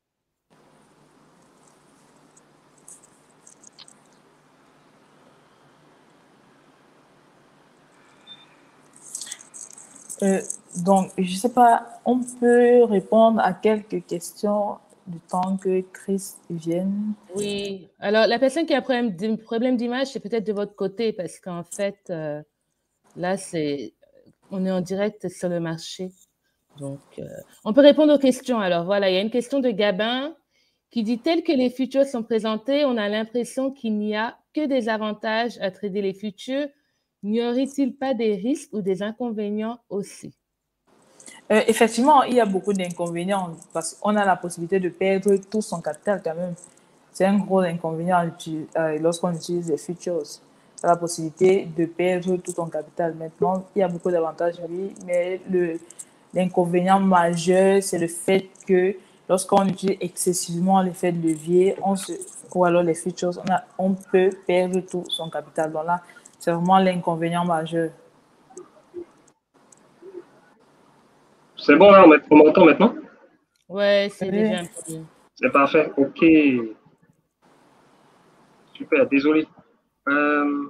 Euh, donc, je ne sais pas, on peut répondre à quelques questions du temps que Chris vienne. Oui, alors la personne qui a un problème d'im- problème d'image, c'est peut-être de votre côté parce qu'en fait, euh, là, c'est, on est en direct sur le marché. Donc, euh, on peut répondre aux questions. Alors, voilà, il y a une question de Gabin qui dit, tel que les futurs sont présentés, on a l'impression qu'il n'y a que des avantages à trader les futurs. N'y aurait-il pas des risques ou des inconvénients aussi? Euh, effectivement, il y a beaucoup d'inconvénients parce qu'on a la possibilité de perdre tout son capital quand même. C'est un gros inconvénient euh, lorsqu'on utilise les futures. On a la possibilité de perdre tout ton capital. Maintenant, il y a beaucoup d'avantages, oui, mais le, l'inconvénient majeur, c'est le fait que lorsqu'on utilise excessivement l'effet de levier, on se, ou alors les futures, on, a, on peut perdre tout son capital. Donc là, c'est vraiment l'inconvénient majeur. C'est bon, là, on m'entend maintenant? Ouais, c'est Oui. déjà un peu. C'est parfait. OK. Super, désolé. Euh,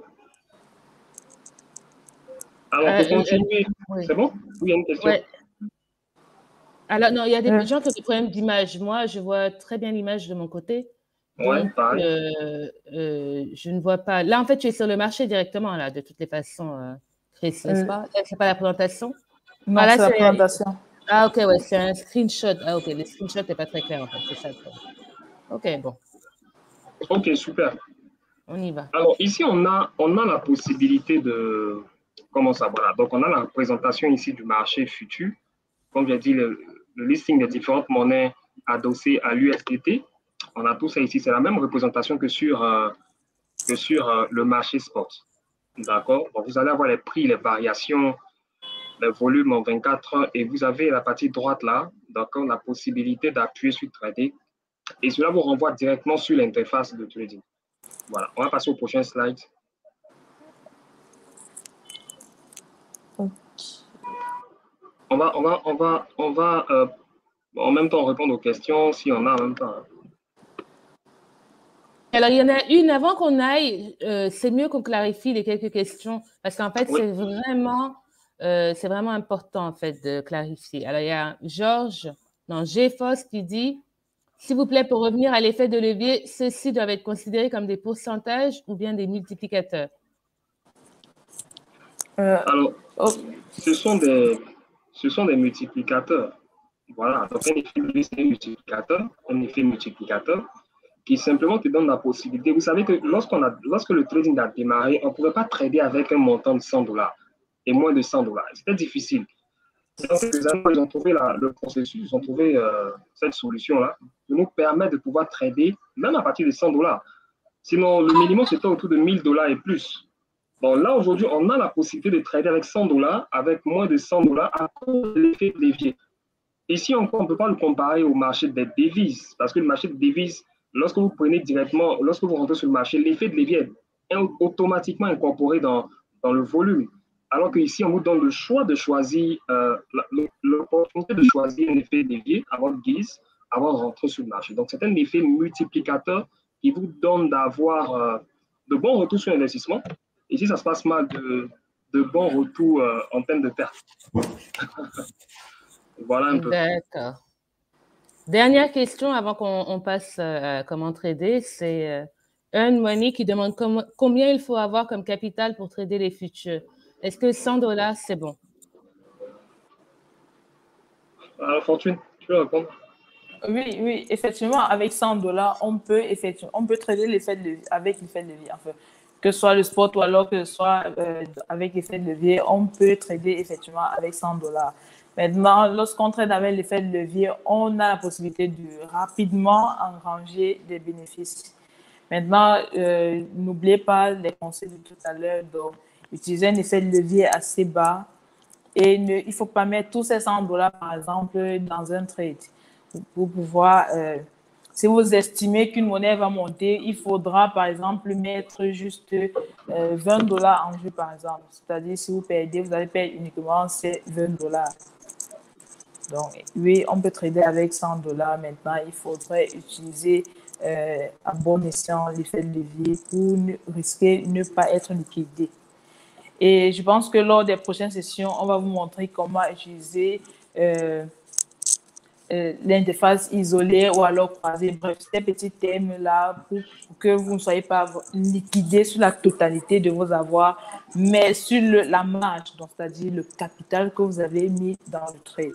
Alors, Euh, pour euh, continuer, oui. c'est bon? Oui, il y a une question. Ouais. Alors, non, il y a des Euh. gens qui ont des problèmes d'image. Moi, je vois très bien l'image de mon côté. Ouais, Donc, pareil. euh, euh, je ne vois pas. Là, en fait, tu es sur le marché directement, là, de toutes les façons, euh, Chris, n'est-ce Euh, pas? Là, c'est pas la présentation? Non, Ah, là, c'est la c'est. présentation. Ah, ok, ouais, c'est un screenshot. Ah, ok, le screenshot n'est pas très clair, en fait. C'est ça le problème. Ok, bon, OK, super. on y va. Alors, ici, on a, on a la possibilité de... Comment ça? Voilà. Donc, on a la présentation ici du marché futur. Comme j'ai dit, le, le listing des différentes monnaies adossées à l'U S D T. On a tout ça ici. C'est la même représentation que sur, euh, que sur euh, le marché spot. D'accord? Donc, vous allez avoir les prix, les variations, les volumes en vingt-quatre heures. Et vous avez la partie droite là, d'accord, la possibilité d'appuyer sur Trader. Et cela vous renvoie directement sur l'interface de trading. Voilà. On va passer au prochain slide. On va, on va, on va, on va euh, en même temps répondre aux questions si on a en même temps. Alors, il y en a une, avant qu'on aille, euh, c'est mieux qu'on clarifie les quelques questions, parce qu'en fait, Oui. c'est vraiment, euh, c'est vraiment important, en fait, de clarifier. Alors, il y a Georges, non, GeForce qui dit, s'il vous plaît, pour revenir à l'effet de levier, ceux-ci doivent être considérés comme des pourcentages ou bien des multiplicateurs. Euh, Alors, oh, ce sont des, ce sont des multiplicateurs. Voilà. Donc, un effet de levier, c'est un multiplicateur, un effet multiplicateur qui simplement te donne la possibilité. Vous savez que lorsqu'on a, lorsque le trading a démarré, on ne pouvait pas trader avec un montant de cent dollars et moins de cent dollars. C'était difficile. Donc, les amis, ils ont trouvé la, le processus, ils ont trouvé euh, cette solution-là qui nous permet de pouvoir trader même à partir de cent dollars. Sinon, le minimum, c'était autour de mille dollars et plus. Bon, là, aujourd'hui, on a la possibilité de trader avec cent dollars, avec moins de cent dollars à cause de l'effet de levier. Ici encore, on ne peut pas le comparer au marché des devises, parce que le marché des devises, lorsque vous prenez directement, lorsque vous rentrez sur le marché, l'effet de levier est automatiquement incorporé dans, dans le volume. Alors qu'ici, on vous donne le choix de choisir, euh, l'opportunité de choisir un effet de levier à votre guise avant de rentrer sur le marché. Donc, c'est un effet multiplicateur qui vous donne d'avoir euh, de bons retours sur l'investissement. Ici, ça se passe mal, de, de bons retours euh, en termes de pertes. Voilà un peu. D'accord. Dernière question avant qu'on passe à comment trader, c'est euh, Earn Money qui demande com combien il faut avoir comme capital pour trader les futurs. Est-ce que cent dollars, c'est bon? Alors, Fortune, tu veux répondre? Oui, oui, effectivement, avec cent dollars, on peut effectivement, on peut trader l'effet de levier, avec l'effet de levier, enfin, que ce soit le spot ou alors que ce soit euh, avec l'effet de levier, on peut trader effectivement avec cent dollars. Maintenant, lorsqu'on trade avec l'effet de levier, on a la possibilité de rapidement engranger des bénéfices. Maintenant, euh, n'oubliez pas les conseils de tout à l'heure, donc utiliser un effet de levier assez bas et ne, il ne faut pas mettre tous ces cent dollars, par exemple, dans un trade. Pour pouvoir, euh, si vous estimez qu'une monnaie va monter, il faudra par exemple mettre juste euh, vingt dollars en jeu, par exemple. C'est-à-dire, si vous perdez, vous allez perdre uniquement ces vingt dollars. Donc, oui, on peut trader avec cent dollars. Maintenant, il faudrait utiliser euh, à bon escient l'effet de levier pour ne, risquer de ne pas être liquidé. Et je pense que lors des prochaines sessions, on va vous montrer comment utiliser euh, Euh, l'interface isolée ou alors croisée. Bref, ces petits thèmes-là pour, pour que vous ne soyez pas liquidé sur la totalité de vos avoirs, mais sur le, la marge, c'est-à-dire le capital que vous avez mis dans le trade.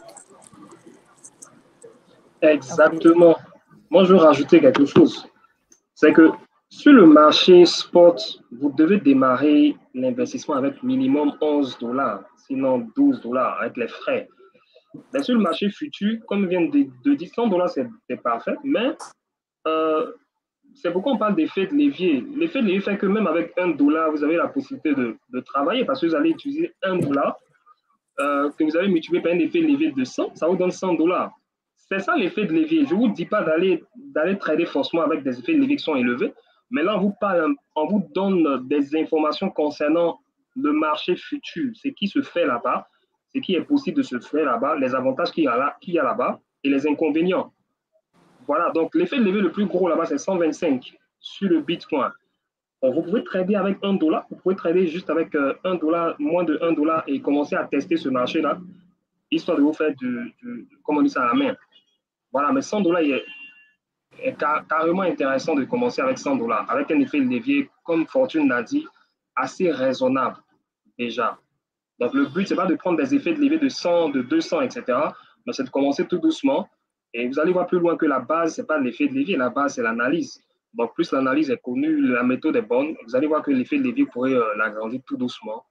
Exactement. Okay. Moi, je veux rajouter quelque chose. C'est que sur le marché spot, vous devez démarrer l'investissement avec minimum onze dollars, sinon douze dollars avec les frais. Mais sur le marché futur, comme vient de, de dire, cent dollars, c'est parfait, mais euh, c'est pourquoi on parle d'effet de levier. L'effet de levier fait que même avec un dollar, vous avez la possibilité de, de travailler parce que vous allez utiliser un dollar euh, que vous allez multiplier par un effet de levier de cent, ça vous donne cent dollars. C'est ça l'effet de levier. Je ne vous dis pas d'aller trader forcément avec des effets de levier qui sont élevés, mais là, on vous, parle, on vous donne des informations concernant le marché futur, ce qui se fait là-bas. ce qui est possible de se faire là-bas, les avantages qu'il y a là, qu'il y a là-bas et les inconvénients. Voilà, donc l'effet de levier le plus gros là-bas, c'est cent vingt-cinq sur le Bitcoin. Donc, vous pouvez trader avec un dollar, vous pouvez trader juste avec euh, un dollar, moins de un dollar et commencer à tester ce marché-là, histoire de vous faire du, du, comme on dit ça, à la main. Voilà, mais cent dollars, il est, est car, carrément intéressant de commencer avec cent dollars, avec un effet de levier, comme Fortune l'a dit, assez raisonnable déjà. Donc, le but, ce n'est pas de prendre des effets de levier de cent, de deux cents, et cetera, mais c'est de commencer tout doucement. Et vous allez voir plus loin que la base, ce n'est pas l'effet de levier, la base, c'est l'analyse. Donc, plus l'analyse est connue, la méthode est bonne, vous allez voir que l'effet de levier pourrait euh, l'agrandir tout doucement.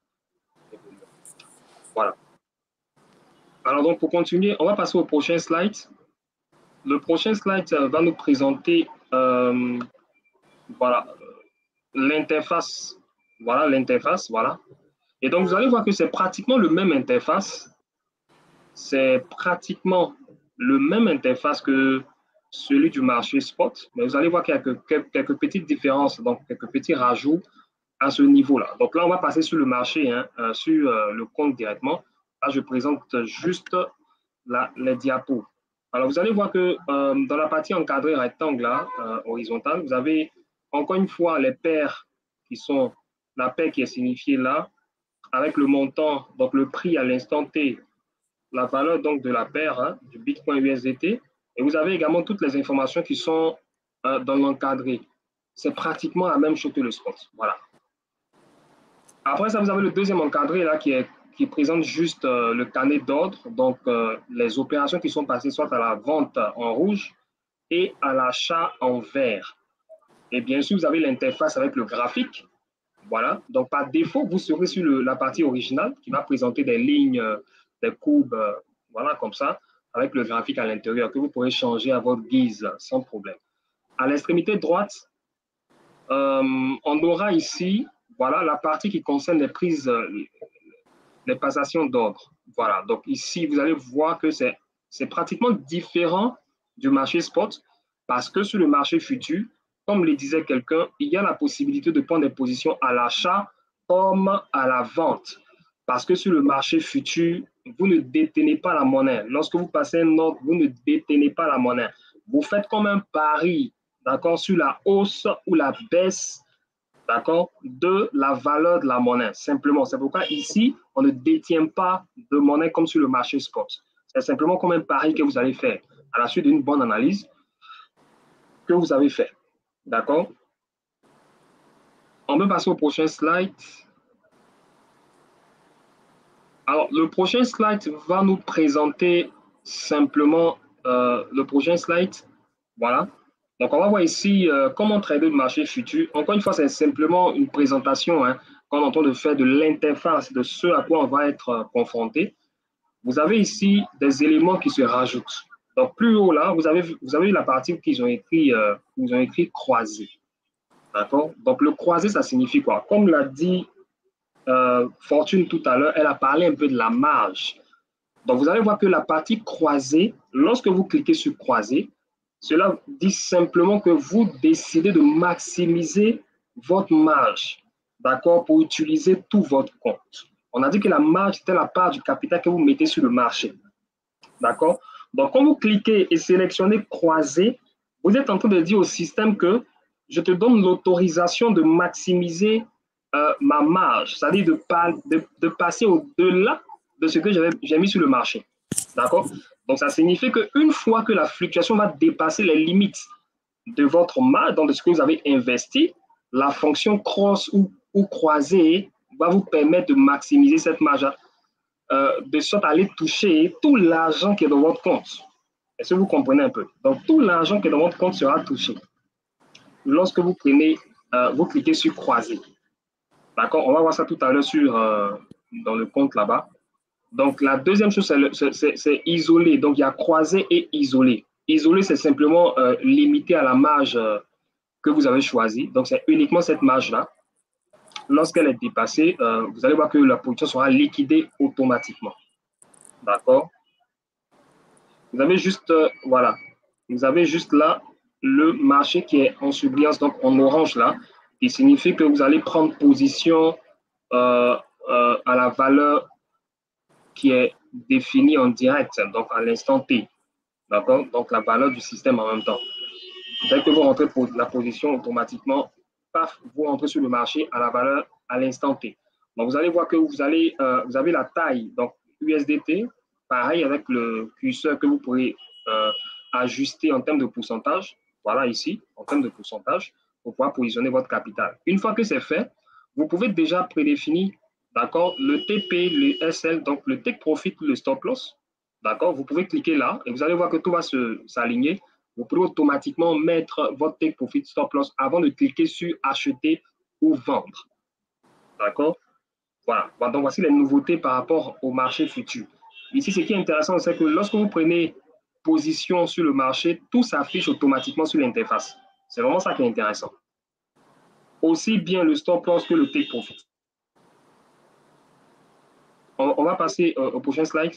Voilà. Alors, donc, pour continuer, on va passer au prochain slide. Le prochain slide euh, va nous présenter euh, voilà, l'interface. Voilà, l'interface, voilà. Et donc, vous allez voir que c'est pratiquement le même interface. C'est pratiquement le même interface que celui du marché spot, mais vous allez voir qu'il y a quelques, quelques petites différences, donc quelques petits rajouts à ce niveau-là. Donc là, on va passer sur le marché, hein, euh, sur euh, le compte directement. Là, je présente juste la, les diapos. Alors, vous allez voir que euh, dans la partie encadrée rectangle, là, euh, horizontale, vous avez encore une fois les paires qui sont, la paire qui est signifiée là, avec le montant, donc le prix à l'instant T, la valeur donc de la paire hein, du Bitcoin U S D T. Et vous avez également toutes les informations qui sont euh, dans l'encadré. C'est pratiquement la même chose que le spot. Voilà. Après ça, vous avez le deuxième encadré là qui, est, qui présente juste euh, le carnet d'ordre, donc euh, les opérations qui sont passées soit à la vente en rouge et à l'achat en vert. Et bien sûr, vous avez l'interface avec le graphique. Voilà. Donc par défaut, vous serez sur le, la partie originale qui va présenter des lignes, euh, des courbes, euh, voilà, comme ça, avec le graphique à l'intérieur que vous pourrez changer à votre guise sans problème. À l'extrémité droite, euh, on aura ici, voilà, la partie qui concerne les prises, euh, les passations d'ordre. Voilà, donc ici, vous allez voir que c'est pratiquement différent du marché spot parce que sur le marché futur, comme le disait quelqu'un, il y a la possibilité de prendre des positions à l'achat comme à la vente. Parce que sur le marché futur, vous ne détenez pas la monnaie. Lorsque vous passez un ordre, vous ne détenez pas la monnaie. Vous faites comme un pari, d'accord, sur la hausse ou la baisse, d'accord, de la valeur de la monnaie, simplement. C'est pourquoi ici, on ne détient pas de monnaie comme sur le marché spot. C'est simplement comme un pari que vous allez faire à la suite d'une bonne analyse que vous avez fait. D'accord? On peut passer au prochain slide. Alors, le prochain slide va nous présenter simplement euh, le prochain slide. Voilà. Donc, on va voir ici euh, comment trader le marché futur. Encore une fois, c'est simplement une présentation hein, qu'on est en train de faire de l'interface de ce à quoi on va être euh, confronté. Vous avez ici des éléments qui se rajoutent. Donc, plus haut là, vous avez, vous avez la partie qu'ils ont écrit, euh, ils ont écrit croisé. D'accord? Donc, le croisé, ça signifie quoi? Comme l'a dit euh, Fortune tout à l'heure, elle a parlé un peu de la marge. Donc, vous allez voir que la partie croisée, lorsque vous cliquez sur croisé, cela dit simplement que vous décidez de maximiser votre marge, d'accord, pour utiliser tout votre compte. On a dit que la marge, c'était la part du capital que vous mettez sur le marché. D'accord? Donc, quand vous cliquez et sélectionnez croisé, vous êtes en train de dire au système que je te donne l'autorisation de maximiser euh, ma marge, c'est-à-dire de, de, de passer au-delà de ce que j'ai mis sur le marché. D'accord? Donc, ça signifie qu'une fois que la fluctuation va dépasser les limites de votre marge, donc de ce que vous avez investi, la fonction cross ou, ou croisée va vous permettre de maximiser cette marge, euh, de sorte à aller toucher tout l'argent qui est dans votre compte. Est-ce que vous comprenez un peu? Donc, tout l'argent qui est dans votre compte sera touché lorsque vous prenez, euh, vous cliquez sur croiser. D'accord? On va voir ça tout à l'heure sur euh, dans le compte là-bas. Donc, la deuxième chose, c'est isoler. Donc, il y a croisé et isolé. Isolé, c'est simplement euh, limité à la marge euh, que vous avez choisie. Donc, c'est uniquement cette marge-là. Lorsqu'elle est dépassée, euh, vous allez voir que la position sera liquidée automatiquement. D'accord? Vous avez juste, euh, voilà, vous avez juste là le marché qui est en surbrillance, donc en orange là, qui signifie que vous allez prendre position euh, euh, à la valeur qui est définie en direct, donc à l'instant T. D'accord? Donc la valeur du système en même temps. Dès que vous rentrez pour la position automatiquement, paf, vous rentrez sur le marché à la valeur à l'instant T. Donc vous allez voir que vous, allez, euh, vous avez la taille, donc U S D T, pareil avec le curseur que vous pourrez euh, ajuster en termes de pourcentage. Voilà ici, en termes de pourcentage, pour pouvoir positionner votre capital. Une fois que c'est fait, vous pouvez déjà prédéfinir, d'accord, le T P, le S L, donc le take profit, le stop loss. D'accord, vous pouvez cliquer là et vous allez voir que tout va s'aligner. Vous pouvez automatiquement mettre votre take profit stop loss avant de cliquer sur acheter ou vendre. D'accord? Voilà. Donc, voici les nouveautés par rapport au marché futur. Ici, ce qui est intéressant, c'est que lorsque vous prenez position sur le marché, tout s'affiche automatiquement sur l'interface. C'est vraiment ça qui est intéressant. Aussi bien le stop loss que le take profit. On, on va passer euh, au prochain slide.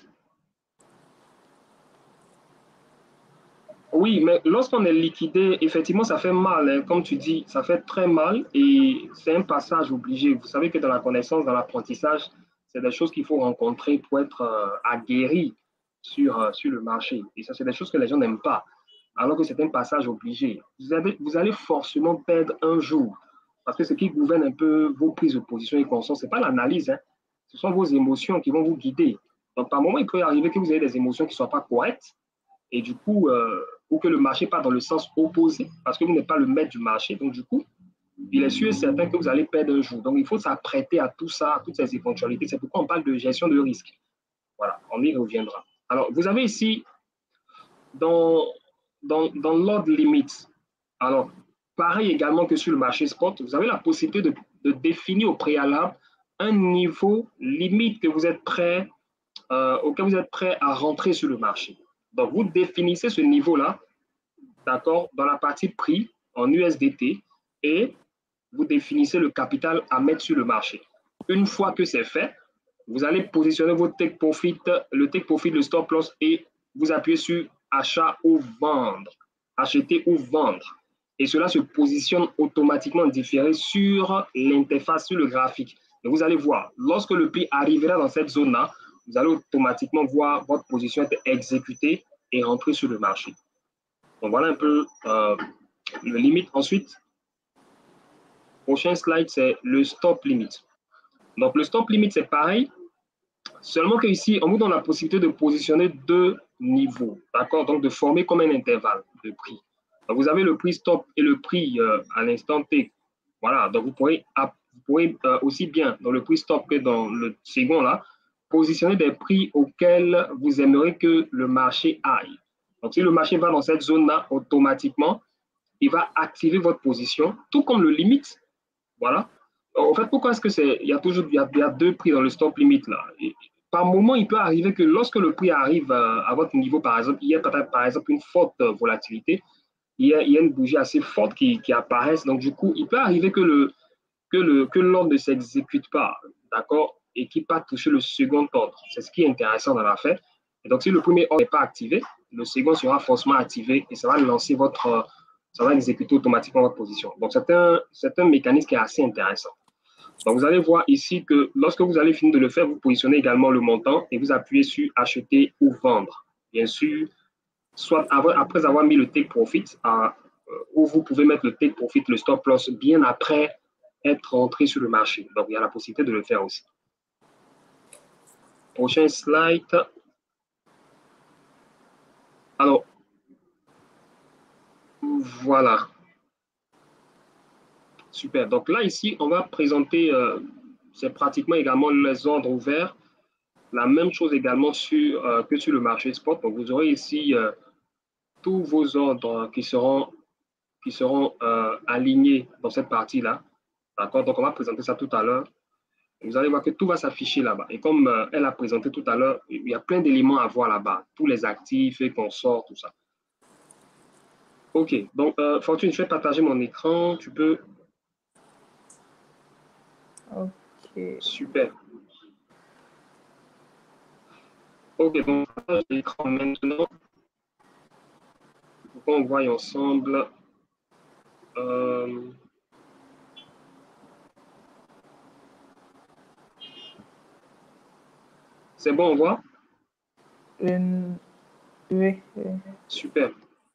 Oui, mais lorsqu'on est liquidé, effectivement, ça fait mal, hein. Comme tu dis, ça fait très mal et c'est un passage obligé. Vous savez que dans la connaissance, dans l'apprentissage, c'est des choses qu'il faut rencontrer pour être euh, aguerri sur, euh, sur le marché. Et ça, c'est des choses que les gens n'aiment pas, alors que c'est un passage obligé. Vous, avez, vous allez forcément perdre un jour, parce que ce qui gouverne un peu vos prises de position et conscience, ce n'est pas l'analyse, hein. Ce sont vos émotions qui vont vous guider. Donc, par moment, il peut arriver que vous ayez des émotions qui ne soient pas correctes. Et du coup, euh, ou que le marché part dans le sens opposé, parce que vous n'êtes pas le maître du marché. Donc, du coup, il est sûr et certain que vous allez perdre un jour. Donc, il faut s'apprêter à tout ça, à toutes ces éventualités. C'est pourquoi on parle de gestion de risque. Voilà, on y reviendra. Alors, vous avez ici, dans, dans, dans l'ordre limite, alors, pareil également que sur le marché spot, vous avez la possibilité de, de définir au préalable un niveau limite que vous êtes prêt, euh, auquel vous êtes prêt à rentrer sur le marché. Donc, vous définissez ce niveau-là, d'accord, dans la partie prix en U S D T et vous définissez le capital à mettre sur le marché. Une fois que c'est fait, vous allez positionner votre take profit, le take profit, le stop loss et vous appuyez sur achat ou vendre, acheter ou vendre. Et cela se positionne automatiquement différé sur l'interface, sur le graphique. Et vous allez voir, lorsque le prix arrivera dans cette zone-là, vous allez automatiquement voir votre position être exécutée et rentrer sur le marché. Donc voilà un peu euh, le limite. Ensuite, prochain slide, c'est le stop limit. Donc le stop limit, c'est pareil, seulement qu'ici, on vous donne la possibilité de positionner deux niveaux, d'accord? Donc de former comme un intervalle de prix. Donc vous avez le prix stop et le prix euh, à l'instant T. Voilà, donc vous pourrez, vous pourrez euh, aussi bien dans le prix stop que dans le second là, positionner des prix auxquels vous aimeriez que le marché aille. Donc si le marché va dans cette zone-là, automatiquement, il va activer votre position, tout comme le limite. Voilà. En fait, pourquoi est-ce que c'est, il y a toujours, il y a, il y a deux prix dans le stop limit là. Et par moment, il peut arriver que lorsque le prix arrive à, à votre niveau, par exemple, il y a peut-être par exemple une forte volatilité, il y a, il y a une bougie assez forte qui, qui apparaît. Donc du coup, il peut arriver que le que le que l'ordre ne s'exécute pas, d'accord, et qu'il pas toucher le second ordre. C'est ce qui est intéressant dans l'affaire. Et donc si le premier ordre n'est pas activé, le second sera forcément activé et ça va lancer votre, ça va exécuter automatiquement votre position. Donc c'est un c'est un mécanisme qui est assez intéressant. Donc, vous allez voir ici que lorsque vous allez finir de le faire, vous positionnez également le montant et vous appuyez sur acheter ou vendre. Bien sûr, soit après avoir mis le take profit, à, euh, ou vous pouvez mettre le take profit, le stop loss bien après être entré sur le marché. Donc, il y a la possibilité de le faire aussi. Prochain slide. Alors, voilà. Super. Donc là, ici, on va présenter, euh, c'est pratiquement également les ordres ouverts. La même chose également sur, euh, que sur le marché spot. Donc, vous aurez ici euh, tous vos ordres qui seront, qui seront euh, alignés dans cette partie-là. D'accord? Donc, on va présenter ça tout à l'heure. Vous allez voir que tout va s'afficher là-bas. Et comme euh, elle a présenté tout à l'heure, il y a plein d'éléments à voir là-bas. Tous les actifs et consorts, tout ça. OK. Donc, euh, Fortune, je vais partager mon écran. Tu peux... OK. Super. OK. Donc, je partage l'écran maintenant. Pour qu'on voie ensemble... Euh... C'est bon, on voit? Euh, oui, oui. Super.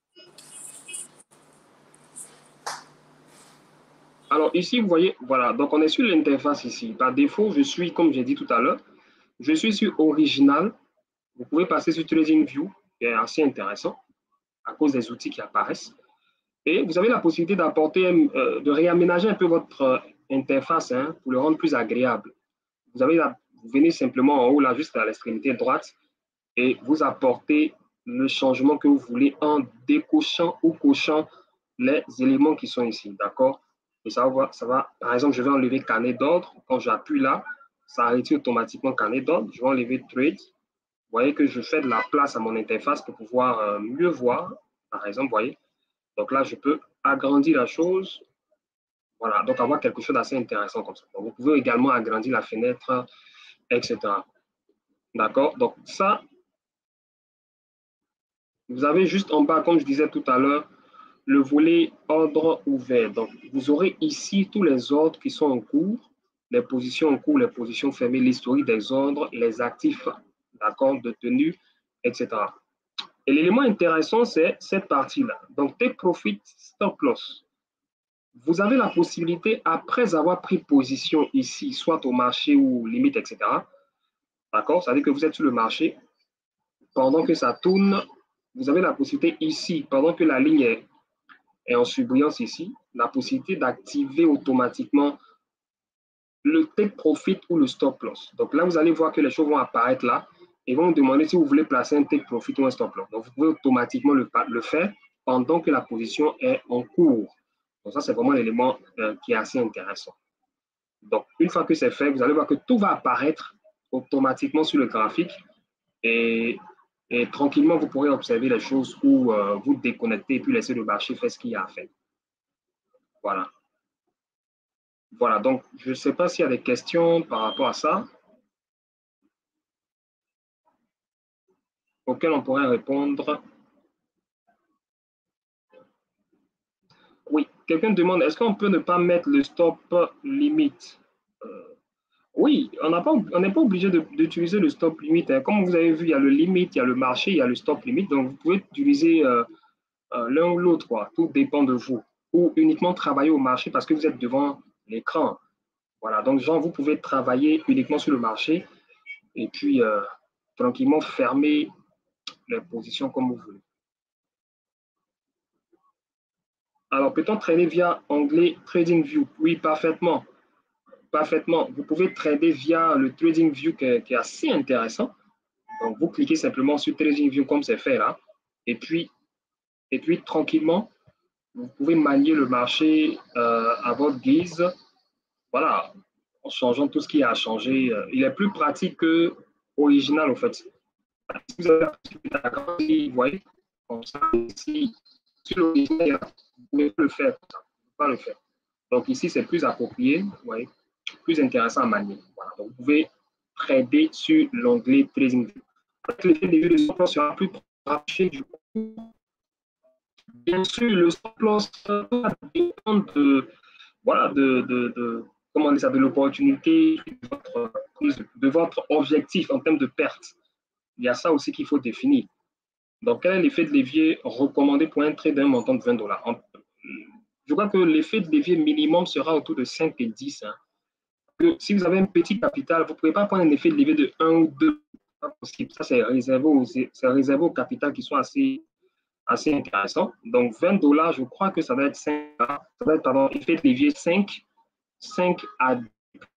Alors ici, vous voyez, voilà, donc on est sur l'interface ici. Par défaut, je suis, comme j'ai dit tout à l'heure, je suis sur Original. Vous pouvez passer sur TradingView, qui est assez intéressant à cause des outils qui apparaissent. Et vous avez la possibilité d'apporter, euh, de réaménager un peu votre euh, interface hein, pour le rendre plus agréable. Vous, avez la, vous venez simplement en haut, là, juste à l'extrémité droite, et vous apportez le changement que vous voulez en décochant ou cochant les éléments qui sont ici, d'accord? Et ça va, ça va, par exemple, je vais enlever carnet d'ordre. Quand j'appuie là, ça retire automatiquement carnet d'ordre. Je vais enlever trade. Vous voyez que je fais de la place à mon interface pour pouvoir euh, mieux voir. Par exemple, vous voyez. Donc là, je peux agrandir la chose. Voilà, donc avoir quelque chose d'assez intéressant comme ça. Donc, vous pouvez également agrandir la fenêtre, et cetera. D'accord? Donc ça, vous avez juste en bas, comme je disais tout à l'heure, le volet ordre ouvert. Donc, vous aurez ici tous les ordres qui sont en cours, les positions en cours, les positions fermées, l'historique des ordres, les actifs, d'accord, de tenue, et cetera. Et l'élément intéressant, c'est cette partie-là. Donc, take profit, stop loss. Vous avez la possibilité, après avoir pris position ici, soit au marché ou limite, et cetera. D'accord? Ça veut dire que vous êtes sur le marché. Pendant que ça tourne, vous avez la possibilité ici, pendant que la ligne est et en surbrillance ici, la possibilité d'activer automatiquement le take profit ou le stop loss. Donc là, vous allez voir que les choses vont apparaître là et vont vous demander si vous voulez placer un take profit ou un stop loss. Donc vous pouvez automatiquement le, le faire pendant que la position est en cours. Donc ça, c'est vraiment l'élément euh, qui est assez intéressant. Donc une fois que c'est fait, vous allez voir que tout va apparaître automatiquement sur le graphique et, et tranquillement, vous pourrez observer les choses où euh, vous déconnectez et puis laisser le marché faire ce qu'il y a à faire. Voilà. Voilà, donc je ne sais pas s'il y a des questions par rapport à ça auxquelles on pourrait répondre. Oui, quelqu'un demande, est-ce qu'on peut ne pas mettre le stop limite? euh, Oui, on n'est pas, pas obligé d'utiliser le stop limite. Hein. Comme vous avez vu, il y a le limite, il y a le marché, il y a le stop limite. Donc, vous pouvez utiliser euh, euh, l'un ou l'autre. Tout dépend de vous. Ou uniquement travailler au marché parce que vous êtes devant l'écran. Voilà, donc genre, vous pouvez travailler uniquement sur le marché et puis euh, tranquillement fermer les positions comme vous voulez. Alors, peut-on trader via onglet TradingView? Oui, parfaitement. Parfaitement. Vous pouvez trader via le TradingView qui est, qui est assez intéressant. Donc, vous cliquez simplement sur TradingView comme c'est fait là. Et puis, et puis, tranquillement, vous pouvez manier le marché euh, à votre guise. Voilà, en changeant tout ce qui a changé. Il est plus pratique que original, en fait. Si vous avez la possibilité d'agrandir, vous voyez, comme ça, ici, sur l'original, vous pouvez le faire. Vous pouvez pas le faire. Donc ici, c'est plus approprié, vous voyez, plus intéressant à manier. Voilà. Donc, vous pouvez trader sur l'onglet TradingView. L'effet des vues de stop loss sera plus rapproché du coup. Bien sûr, le stop loss va dépendre de, voilà, de, de, de, comment on dit ça, de l'opportunité, de votre, de votre objectif en termes de perte. Il y a ça aussi qu'il faut définir. Donc, quel est l'effet de levier recommandé pour un trade d'un montant de vingt dollars? Je crois que l'effet de levier minimum sera autour de cinq et dix. Hein. Que si vous avez un petit capital, vous ne pouvez pas prendre un effet de levier de un ou deux. Pas possible. Ça, c'est réservé, aux, réservé aux capitaux qui sont assez, assez intéressants. Donc, vingt dollars, je crois que ça va être cinq. Ça va être, pardon, effet de levier cinq, cinq à dix.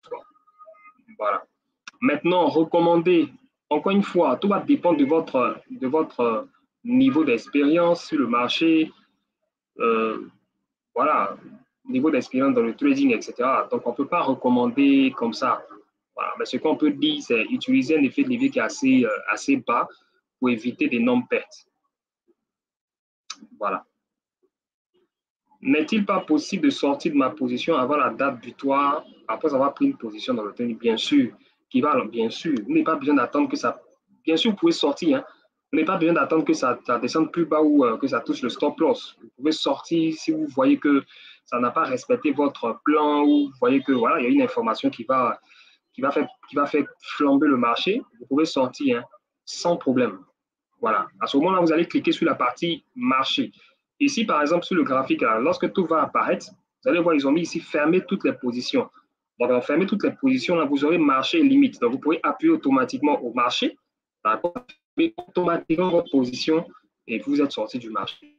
Voilà. Maintenant, recommander, encore une fois, tout va dépendre de votre, de votre niveau d'expérience sur le marché. Euh, voilà, niveau d'expérience dans le trading, et cetera. Donc, on ne peut pas recommander comme ça. Voilà. Mais ce qu'on peut dire, c'est utiliser un effet de levier qui est assez, euh, assez bas pour éviter d'énormes pertes. Voilà. N'est-il pas possible de sortir de ma position avant la date butoir, après avoir pris une position dans le trading? Bien sûr, qui va, bien sûr. Vous n'avez pas besoin d'attendre que ça... Bien sûr, vous pouvez sortir, hein. Vous n'avez pas besoin d'attendre que ça, ça descende plus bas ou euh, que ça touche le stop loss. Vous pouvez sortir si vous voyez que ça n'a pas respecté votre plan ou vous voyez que voilà, il y a une information qui va, qui va faire, qui va faire flamber le marché, vous pouvez sortir hein, sans problème. Voilà. À ce moment-là, vous allez cliquer sur la partie marché. Ici, par exemple, sur le graphique, là, lorsque tout va apparaître, vous allez voir, ils ont mis ici fermer toutes les positions. Donc, en fermer toutes les positions, là, vous aurez marché limite. Donc, vous pouvez appuyer automatiquement au marché, d'accord, automatiquement votre position et vous êtes sorti du marché.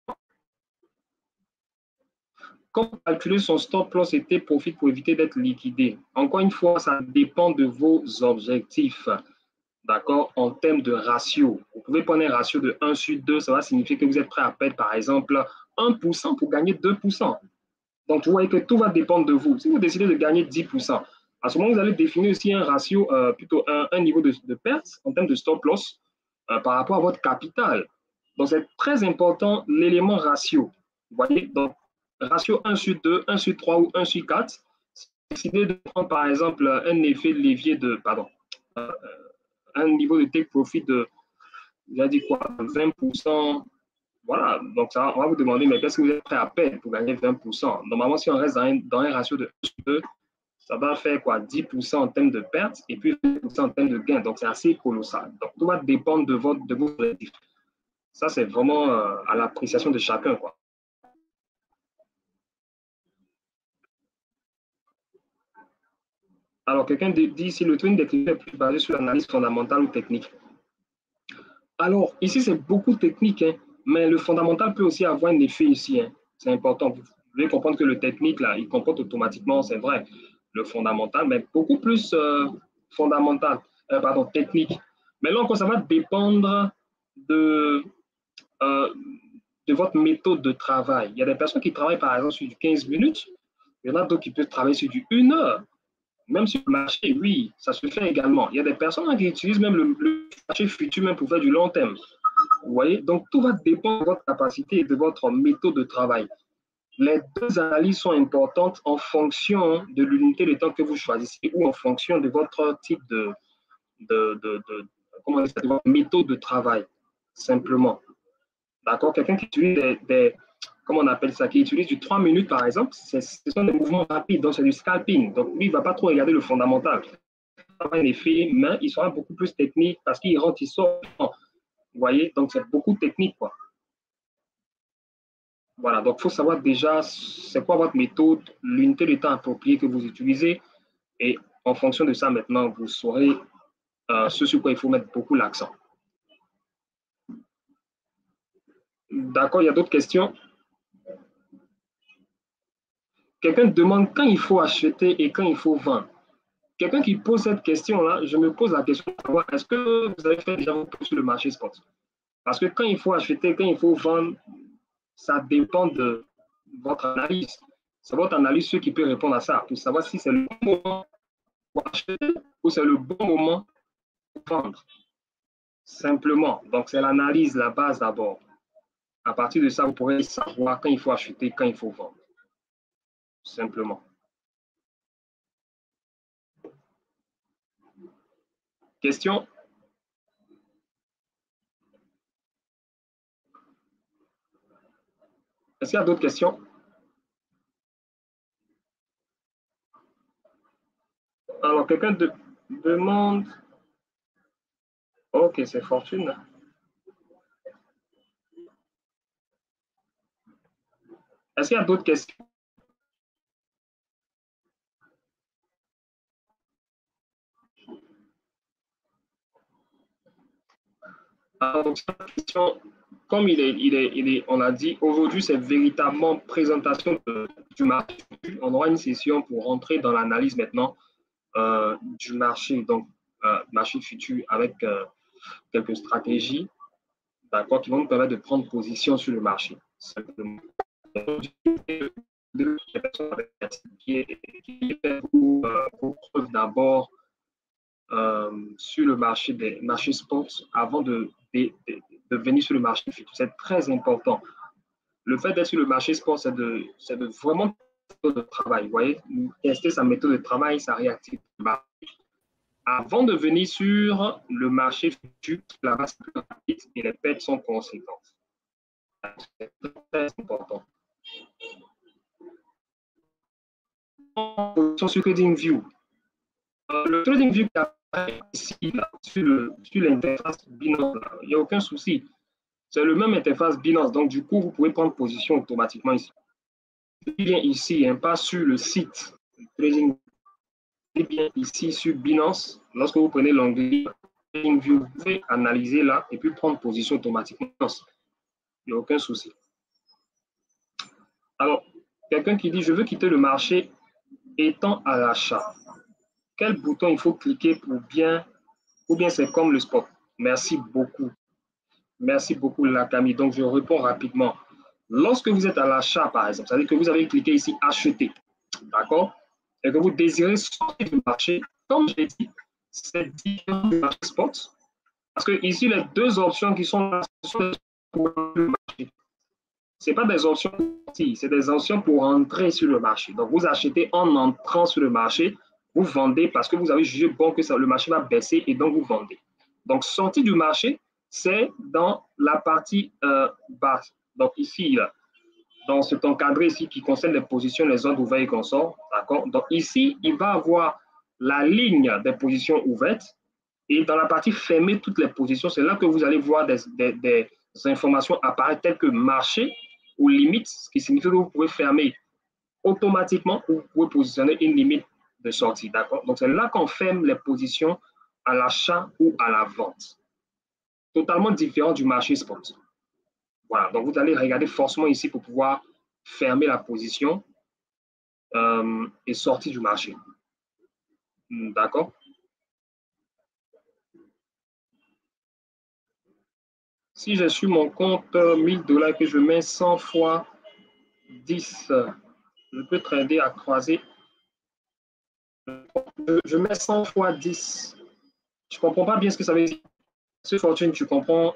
Comment calculer son stop loss et profit pour éviter d'être liquidé? Encore une fois, ça dépend de vos objectifs. D'accord, en termes de ratio. Vous pouvez prendre un ratio de un sur deux, ça va signifier que vous êtes prêt à perdre, par exemple, un pour cent pour gagner deux pour cent. Donc, vous voyez que tout va dépendre de vous. Si vous décidez de gagner dix pour cent, à ce moment, vous allez définir aussi un ratio, euh, plutôt un, un niveau de, de perte en termes de stop loss euh, par rapport à votre capital. Donc, c'est très important l'élément ratio. Vous voyez, donc, ratio un sur deux, un sur trois ou un sur quatre. Si vous décidez de prendre, par exemple, un effet levier de, pardon, euh, un niveau de take profit de, j'ai dit quoi, vingt pour cent. Voilà, donc ça, on va vous demander, mais qu'est-ce que vous êtes prêt à perdre pour gagner vingt pour cent? Normalement, si on reste dans un, dans un ratio de un sur deux, ça va faire quoi, dix pour cent en termes de perte et puis vingt pour cent en termes de gain. Donc, c'est assez colossal. Donc, tout va dépendre de, votre, de vos objectifs. Ça, c'est vraiment euh, à l'appréciation de chacun, quoi. Alors, quelqu'un dit ici, le trading des cryptos est plus basé sur l'analyse fondamentale ou technique. Alors, ici, c'est beaucoup technique, hein, mais le fondamental peut aussi avoir un effet ici. Hein. C'est important. Vous devez comprendre que le technique, là, il comporte automatiquement, c'est vrai, le fondamental, mais beaucoup plus euh, fondamental, euh, pardon, technique. Mais là encore, ça va dépendre de, euh, de votre méthode de travail. Il y a des personnes qui travaillent, par exemple, sur du quinze minutes. Il y en a d'autres qui peuvent travailler sur du une heure. Même sur le marché, oui, ça se fait également. Il y a des personnes hein, qui utilisent même le, le marché futur même pour faire du long terme. Vous voyez, donc tout va dépendre de votre capacité et de votre méthode de travail. Les deux analyses sont importantes en fonction de l'unité de temps que vous choisissez ou en fonction de votre type de, de, de, de, comment dire, de votre méthode de travail, simplement. D'accord? Quelqu'un qui utilise des, des, comment on appelle ça, qui utilise du trois minutes par exemple, ce sont des mouvements rapides, donc c'est du scalping. Donc lui, il ne va pas trop regarder le fondamental. Un effet main, il sera beaucoup plus technique parce qu'il rentre, il sort. Vous voyez, donc c'est beaucoup technique, quoi. Voilà, donc il faut savoir déjà c'est quoi votre méthode, l'unité de temps appropriée que vous utilisez, et en fonction de ça, maintenant, vous saurez euh, ce sur quoi il faut mettre beaucoup l'accent. D'accord, il y a d'autres questions? Quelqu'un demande quand il faut acheter et quand il faut vendre. Quelqu'un qui pose cette question-là, je me pose la question de savoir, est-ce que vous avez fait déjà vos prix sur le marché spot? Parce que quand il faut acheter, quand il faut vendre, ça dépend de votre analyse. C'est votre analyse ceux qui peut répondre à ça pour savoir si c'est le bon moment pour acheter ou c'est le bon moment pour vendre. Simplement. Donc, c'est l'analyse, la base d'abord. À partir de ça, vous pourrez savoir quand il faut acheter, quand il faut vendre. Simplement. Question? Est-ce qu'il y a d'autres questions? Alors, quelqu'un de, demande... Ok, c'est Fortune. Est-ce qu'il y a d'autres questions? Alors, donc, cette question, comme il est, il est, il est, on a dit, aujourd'hui, c'est véritablement présentation de, du marché. On aura une session pour rentrer dans l'analyse maintenant euh, du marché, donc euh, marché futur avec euh, quelques stratégies, d'accord, qui vont nous permettre de prendre position sur le marché. Simplement. Qui fait pour, euh, pour preuve d'abord euh, sur le marché des marchés sports avant de, de, de, de venir sur le marché futur. C'est très important. Le fait d'être sur le marché sport, c'est de, c'est de vraiment de travail. Vous voyez, tester sa méthode de travail, sa réactivité. Avant de venir sur le marché futur, la base et les pertes sont conséquentes. C'est très important. Sur TradingView, Euh, le TradingView qui apparaît ici, là, sur le- sur l'interface Binance, là, il n'y a aucun souci. C'est le même interface Binance. Donc, du coup, vous pouvez prendre position automatiquement ici. Bien ici, hein, pas sur le site TradingView. Bien ici sur Binance, lorsque vous prenez l'onglet TradingView, vous pouvez analyser là et puis prendre position automatiquement. Il n'y a aucun souci. Alors, quelqu'un qui dit, je veux quitter le marché étant à l'achat. Quel bouton il faut cliquer pour bien, ou bien c'est comme le spot? Merci beaucoup. Merci beaucoup, la Camille. Donc, je réponds rapidement. Lorsque vous êtes à l'achat, par exemple, ça veut dire que vous avez cliqué ici acheter. D'accord? Et que vous désirez sortir du marché, comme je l'ai dit, c'est différent du marché spot. Parce que ici, les deux options qui sont là, ce sont pour le marché. Ce n'est pas des options, c'est des options pour entrer sur le marché. Donc, vous achetez en entrant sur le marché, vous vendez parce que vous avez jugé bon que ça, le marché va baisser et donc vous vendez. Donc, sortir du marché, c'est dans la partie euh, basse. Donc, ici, là, dans cet encadré ici qui concerne les positions, les ordres ouverts et consorts. D'accord? Donc, ici, il va avoir la ligne des positions ouvertes et dans la partie fermée, toutes les positions. C'est là que vous allez voir des, des, des informations apparaître telles que marché ou limite, ce qui signifie que vous pouvez fermer automatiquement ou vous pouvez positionner une limite de sortie. D'accord? Donc, c'est là qu'on ferme les positions à l'achat ou à la vente. Totalement différent du marché spot. Voilà, donc vous allez regarder forcément ici pour pouvoir fermer la position euh, et sortir du marché. D'accord? Si j'ai sur mon compte mille dollars que je mets cent fois dix, je peux trader à croiser. Je, je mets cent fois dix. Je ne comprends pas bien ce que ça veut dire. Ce Fortune, tu comprends?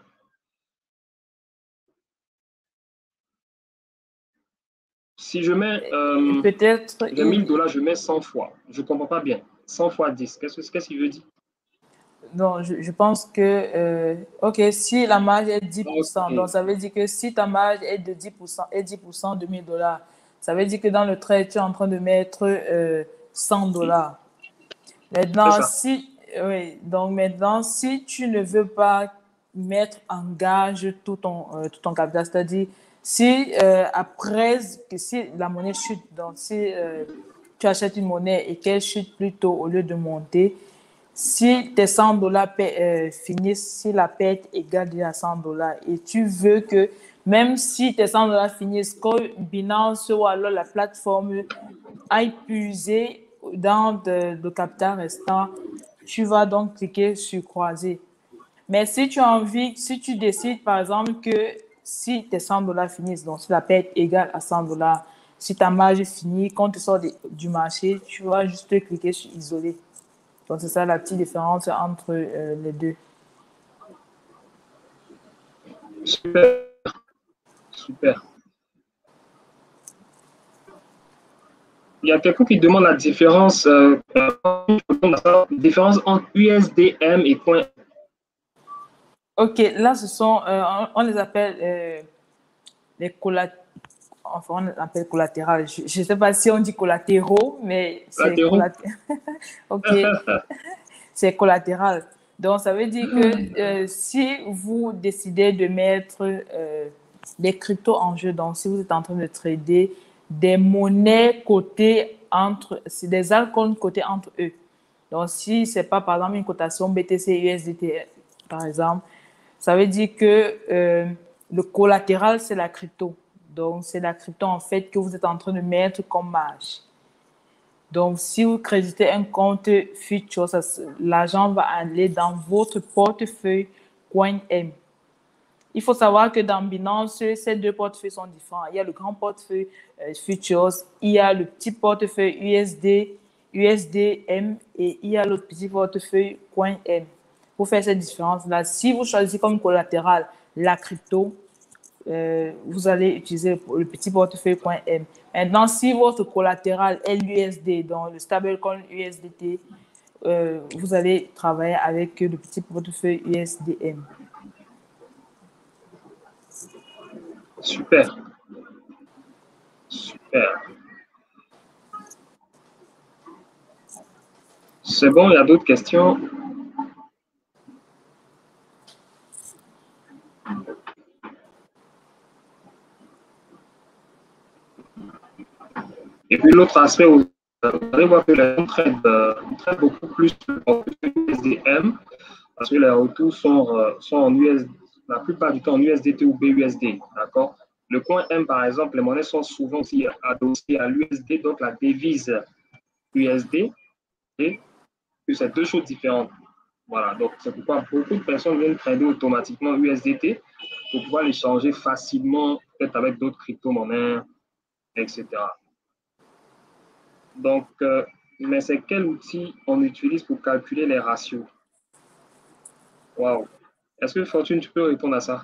Si je mets euh, peut-être mille dollars, je mets cent fois. Je ne comprends pas bien. cent fois dix, qu'est-ce qu'est-ce qu'il veut dire? Non, je, je pense que, euh, OK, si la marge est dix pour cent, Okay. donc ça veut dire que si ta marge est de dix pour cent, est dix pour cent de mille dollars, ça veut dire que dans le trade, tu es en train de mettre euh, cent dollars. Maintenant, si, oui, donc maintenant, si tu ne veux pas mettre en gage tout ton, euh, tout ton capital, c'est-à-dire si euh, après, que si la monnaie chute, donc si euh, tu achètes une monnaie et qu'elle chute plutôt au lieu de monter, si tes cent dollars euh, finissent, si la perte égale à cent dollars et tu veux que même si tes cent dollars finissent, que Binance ou alors la plateforme aille puiser dans le capital restant, tu vas donc cliquer sur croiser. Mais si tu as envie, si tu décides par exemple que si tes cent dollars finissent, donc si la perte égale à cent dollars, si ta marge finit, quand tu sors de, du marché, tu vas juste cliquer sur isoler. Donc, c'est ça la petite différence entre euh, les deux. Super. Super. Il y a quelqu'un qui demande la différence, euh, la différence entre U S D M et coin. OK, là, ce sont, euh, on, on les appelle euh, les collatéraux. Enfin, on les appelle collatérales. Je ne sais pas si on dit collatéraux, mais c'est collatéral. OK, c'est collatéral. Donc, ça veut dire que euh, si vous décidez de mettre euh, des cryptos en jeu, donc si vous êtes en train de trader des monnaies cotées entre, c'est des altcoins cotés entre eux. Donc, si ce n'est pas, par exemple, une cotation B T C U S D T, par exemple, ça veut dire que euh, le collatéral, c'est la crypto. Donc, c'est la crypto, en fait, que vous êtes en train de mettre comme marge. Donc, si vous créditez un compte futur, l'argent va aller dans votre portefeuille CoinM. Il faut savoir que dans Binance, ces deux portefeuilles sont différents. Il y a le grand portefeuille euh, Futures, il y a le petit portefeuille U S D, U S D M et il y a l'autre petit portefeuille CoinM. Pour faire cette différence-là, si vous choisissez comme collatéral la crypto, euh, vous allez utiliser le petit portefeuille .m. Maintenant, si votre collatéral est l'U S D, donc le stablecoin U S D T, euh, vous allez travailler avec le petit portefeuille U S D M. Super. Super. c'est bon, il y a d'autres questions? Et puis l'autre aspect, vous allez voir que les gens traitent, euh, traitent beaucoup plus en U S D M parce que les retours sont, euh, sont en U S D, la plupart du temps en U S D T ou B U S D, d'accord? Le coin M, par exemple, les monnaies sont souvent aussi adossées à l'U S D, donc la devise U S D, et que c'est deux choses différentes. Voilà, donc c'est pourquoi beaucoup de personnes viennent trader automatiquement U S D T pour pouvoir les changer facilement, peut-être avec d'autres crypto-monnaies, et cetera. Donc, euh, mais c'est quel outil on utilise pour calculer les ratios? Waouh! Est-ce que Fortune, tu peux répondre à ça?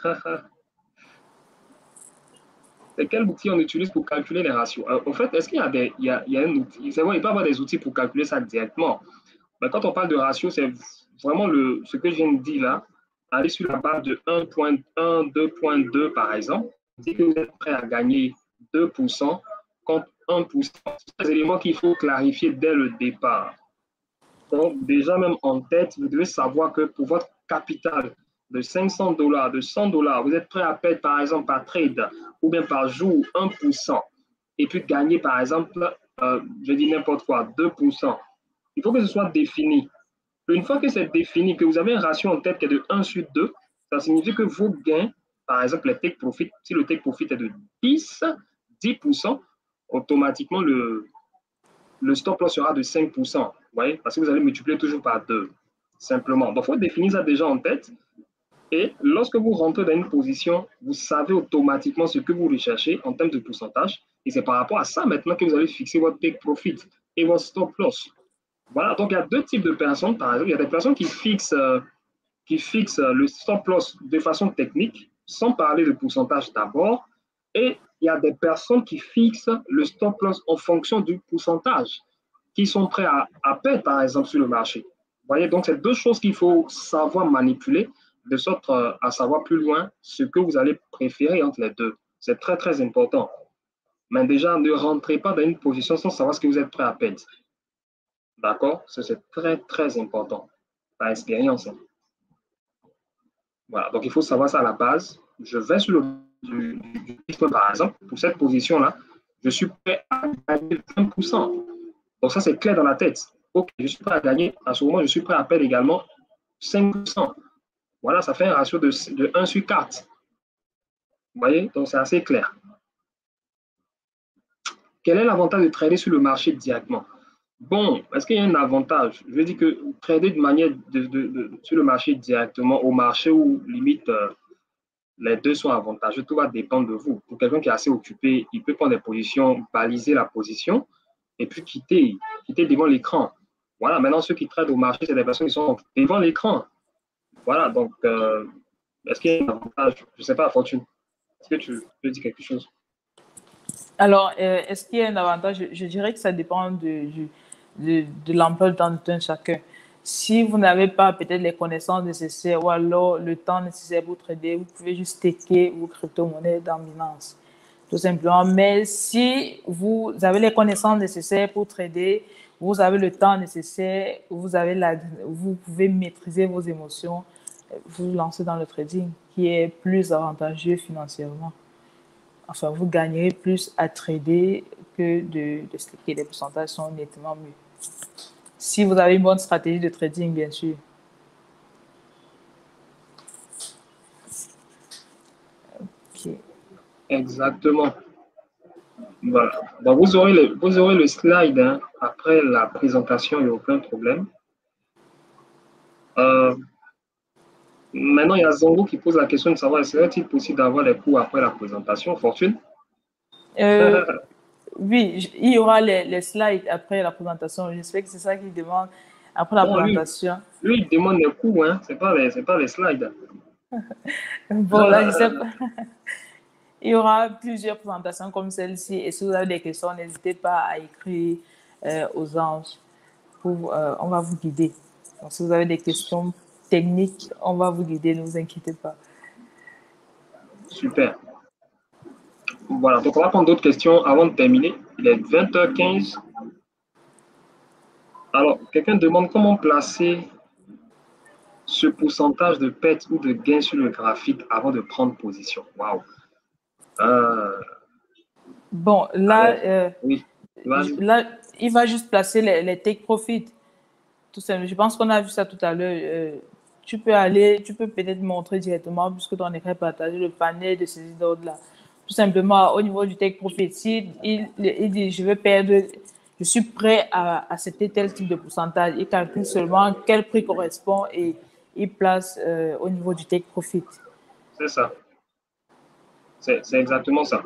C'est quel outil on utilise pour calculer les ratios? Euh, en fait, est-ce qu'il y a, des, il y a, il y a un outil? C'est vrai, il peut y avoir des outils pour calculer ça directement. Mais quand on parle de ratio, c'est vraiment le, ce que je viens de dire là. Aller sur la base de un point un, deux point deux par exemple, dit que vous êtes prêt à gagner deux pour cent contre un pour cent. C'est des éléments qu'il faut clarifier dès le départ. Donc, déjà même en tête, vous devez savoir que pour votre capital de cinq cents dollars, de cent dollars, vous êtes prêt à perdre par exemple par trade ou bien par jour un pour cent et puis gagner par exemple, euh, je dis n'importe quoi, deux pour cent. Il faut que ce soit défini. Une fois que c'est défini, que vous avez un ratio en tête qui est de un sur deux, ça signifie que vos gains, par exemple, les take profit, si le take profit est de dix, dix pour cent, automatiquement, le, le stop loss sera de cinq pour cent. Vous voyez? Parce que vous allez multiplier toujours par deux, simplement. Donc, il faut définir ça déjà en tête. Et lorsque vous rentrez dans une position, vous savez automatiquement ce que vous recherchez en termes de pourcentage. Et c'est par rapport à ça maintenant que vous allez fixer votre take profit et votre stop loss. Voilà, donc il y a deux types de personnes, par exemple. Il y a des personnes qui fixent, euh, qui fixent le stop loss de façon technique, sans parler de pourcentage d'abord. Et il y a des personnes qui fixent le stop loss en fonction du pourcentage, qui sont prêts à, à perdre, par exemple, sur le marché. Vous voyez, donc c'est deux choses qu'il faut savoir manipuler, de sorte euh, à savoir plus loin ce que vous allez préférer entre les deux. C'est très, très important. Mais déjà, ne rentrez pas dans une position sans savoir ce que vous êtes prêt à perdre. D'accord? C'est très, très important, par expérience. Hein. Voilà, donc il faut savoir ça à la base. Je vais sur le du, du Bitcoin, par exemple, pour cette position-là, je suis prêt à gagner vingt pour cent. Donc ça, c'est clair dans la tête. Ok, je suis prêt à gagner. À ce moment, je suis prêt à perdre également cinq pour cent. Voilà, ça fait un ratio de, de un sur quatre. Vous voyez? Donc c'est assez clair. Quel est l'avantage de trader sur le marché directement? Bon, est-ce qu'il y a un avantage? Je veux dire que trader de manière de, de, de, sur le marché directement au marché où limite euh, les deux sont avantageux, tout va dépendre de vous. Pour quelqu'un qui est assez occupé, il peut prendre des positions, baliser la position et puis quitter, quitter devant l'écran. Voilà, maintenant ceux qui tradent au marché, c'est des personnes qui sont devant l'écran. Voilà, donc euh, est-ce qu'il y a un avantage? Je ne sais pas, Fortune. Est-ce que tu peux dire quelque chose? Alors, euh, est-ce qu'il y a un avantage? Je, je dirais que ça dépend de, de, de, de l'emploi de temps de chacun. Si vous n'avez pas peut-être les connaissances nécessaires ou alors le temps nécessaire pour trader, vous pouvez juste staker vos crypto-monnaies dans Binance, tout simplement. Mais si vous avez les connaissances nécessaires pour trader, vous avez le temps nécessaire, vous, avez la, vous pouvez maîtriser vos émotions, vous lancez dans le trading qui est plus avantageux financièrement. Enfin, vous gagnerez plus à trader que de, de staker. Les pourcentages sont nettement mieux. Si vous avez une bonne stratégie de trading, bien sûr. Okay. Exactement. Voilà. Donc, vous aurez le, vous aurez le slide hein, après la présentation, il n'y a aucun problème. Euh, maintenant, il y a Zongo qui pose la question de savoir serait-il possible d'avoir les cours après la présentation, Fortune? euh, Oui, il y aura les, les slides après la présentation. J'espère que c'est ça qu'il demande après la bon, présentation. Lui, lui, il demande les cours, hein. Ce n'est pas, pas les slides. Bon, là, je sais pas. Il y aura plusieurs présentations comme celle-ci. Et si vous avez des questions, n'hésitez pas à écrire euh, aux anges. Pour, euh, on va vous guider. Donc, si vous avez des questions techniques, on va vous guider, ne vous inquiétez pas. Super. Voilà, donc on va prendre d'autres questions avant de terminer. Il est vingt heures quinze. Alors, quelqu'un demande comment placer ce pourcentage de perte ou de gain sur le graphique avant de prendre position. Waouh. Euh, Bon, là, alors, euh, oui, vas-y. là, il va juste placer les, les take profit. Tout simplement. Je pense qu'on a vu ça tout à l'heure. Euh, tu peux aller, tu peux peut-être montrer directement, puisque ton écran est partagé, le panel de saisie d'ordre là. Tout simplement, au niveau du take profit, si il, il dit je vais perdre, je suis prêt à accepter tel type de pourcentage, il calcule seulement quel prix correspond et il place euh, au niveau du take profit. C'est ça. C'est c'est exactement ça.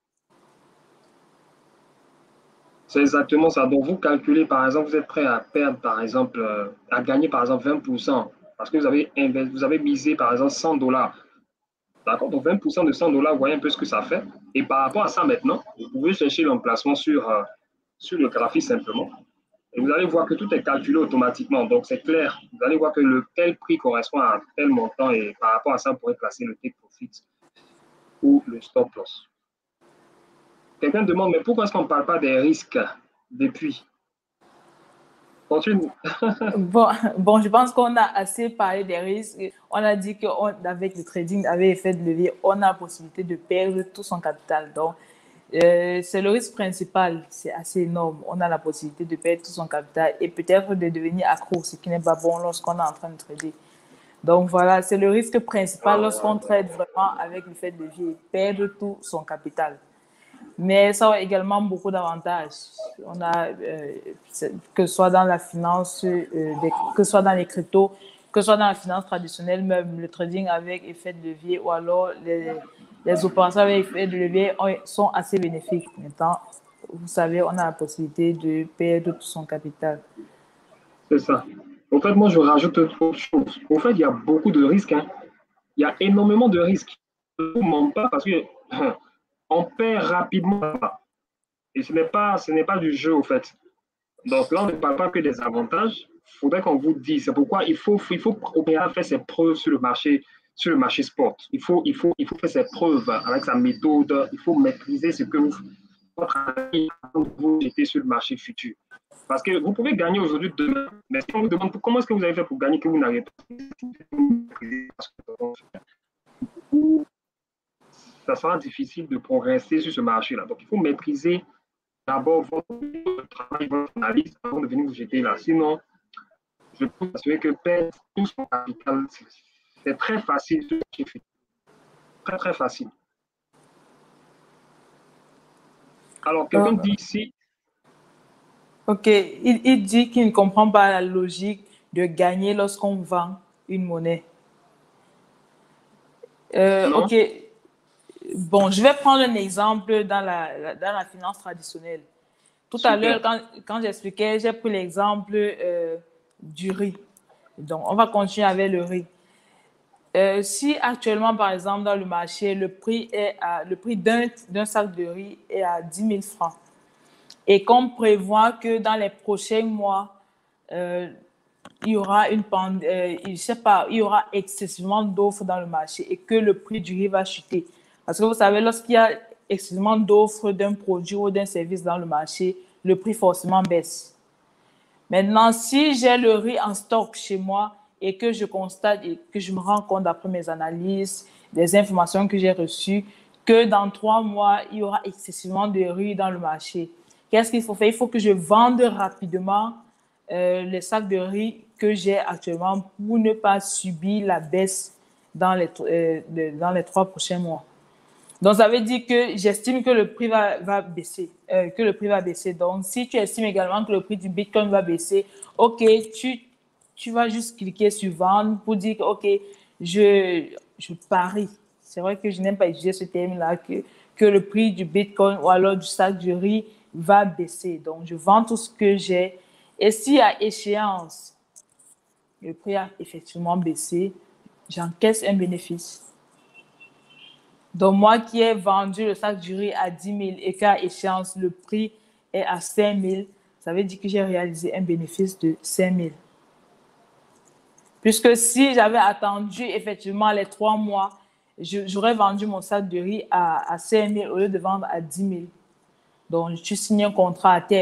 C'est exactement ça. Donc, vous calculez, par exemple, vous êtes prêt à perdre, par exemple, euh, à gagner, par exemple, vingt pour cent parce que vous avez, investi- vous avez misé, par exemple, cent dollars. D'accord? Donc, vingt pour cent de cent dollars, vous voyez un peu ce que ça fait. Et par rapport à ça, maintenant, vous pouvez chercher l'emplacement sur, euh, sur le graphique simplement. Et vous allez voir que tout est calculé automatiquement. Donc, c'est clair. Vous allez voir que le tel prix correspond à tel montant et par rapport à ça, vous pourrez placer le take profit ou le stop loss. Quelqu'un demande, mais pourquoi est-ce qu'on ne parle pas des risques depuis? Continue. Bon, bon, je pense qu'on a assez parlé des risques. On a dit qu'avec le trading, avec effet de levier, on a la possibilité de perdre tout son capital. Donc, euh, c'est le risque principal. C'est assez énorme. On a la possibilité de perdre tout son capital et peut-être de devenir accro, ce qui n'est pas bon lorsqu'on est en train de trader. Donc, voilà, c'est le risque principal lorsqu'on trade vraiment avec l'effet de levier, perdre tout son capital. Mais ça a également beaucoup d'avantages. On a, euh, que ce soit dans la finance, euh, des, que ce soit dans les cryptos, que ce soit dans la finance traditionnelle, même le trading avec effet de levier ou alors les, les opérations avec effet de levier sont assez bénéfiques. Maintenant, vous savez, on a la possibilité de perdre tout son capital. C'est ça. En fait, moi, je rajoute autre chose. Au fait, il y a beaucoup de risques. Hein. Il y a énormément de risques. Je ne vous mens pas parce que on perd rapidement. Et ce n'est pas, ce n'est pas du jeu, au fait. Donc là, on ne parle pas que des avantages. Il faudrait qu'on vous dise. C'est pourquoi il faut, il faut opérer, faire ses preuves sur le marché, sur le marché sport. Il faut, il faut, il faut faire ses preuves avec sa méthode. Il faut maîtriser ce que vous, votre avis avant de vous jeter sur le marché futur. Parce que vous pouvez gagner aujourd'hui, demain, mais si on vous demande comment est-ce que vous avez fait pour gagner que vous n'avez pas, ça sera difficile de progresser sur ce marché-là. Donc, il faut maîtriser d'abord votre travail, votre analyse avant de venir vous jeter là. Sinon, je peux vous assurer que perdre tout son capital, c'est très facile. Très, très facile. Alors, quelqu'un dit ici. Ok, il, il dit qu'il ne comprend pas la logique de gagner lorsqu'on vend une monnaie. Euh, ok, bon, je vais prendre un exemple dans la, la dans la finance traditionnelle. Tout Super. à l'heure, quand, quand j'expliquais, j'ai pris l'exemple euh, du riz. Donc, on va continuer avec le riz. Euh, si actuellement, par exemple, dans le marché, le prix, est à, le prix d'un, d'un sac de riz est à dix mille francs et qu'on prévoit que dans les prochains mois, euh, il y aura une pand- euh, je sais pas, il y aura excessivement d'offres dans le marché et que le prix du riz va chuter. Parce que vous savez, lorsqu'il y a excessivement d'offres d'un produit ou d'un service dans le marché, le prix forcément baisse. Maintenant, si j'ai le riz en stock chez moi et que je constate et que je me rends compte d'après mes analyses, des informations que j'ai reçues, que dans trois mois, il y aura excessivement de riz dans le marché. Qu'est-ce qu'il faut faire? Il faut que je vende rapidement euh, les sacs de riz que j'ai actuellement pour ne pas subir la baisse dans les, euh, de, dans les trois prochains mois. Donc, ça veut dire que j'estime que le prix va, va baisser, euh, que le prix va baisser. Donc, si tu estimes également que le prix du Bitcoin va baisser, OK, tu, tu vas juste cliquer sur vendre pour dire que, OK, je, je parie. C'est vrai que je n'aime pas utiliser ce terme-là, que, que le prix du Bitcoin ou alors du sac de riz va baisser. Donc, je vends tout ce que j'ai. Et si à échéance, le prix a effectivement baissé, j'encaisse un bénéfice. Donc, moi qui ai vendu le sac du riz à dix mille et qu'à échéance, le prix est à cinq mille, ça veut dire que j'ai réalisé un bénéfice de cinq mille. Puisque si j'avais attendu effectivement les trois mois, j'aurais vendu mon sac de riz à, à cinq mille au lieu de vendre à dix mille. Donc, tu signes un contrat à terme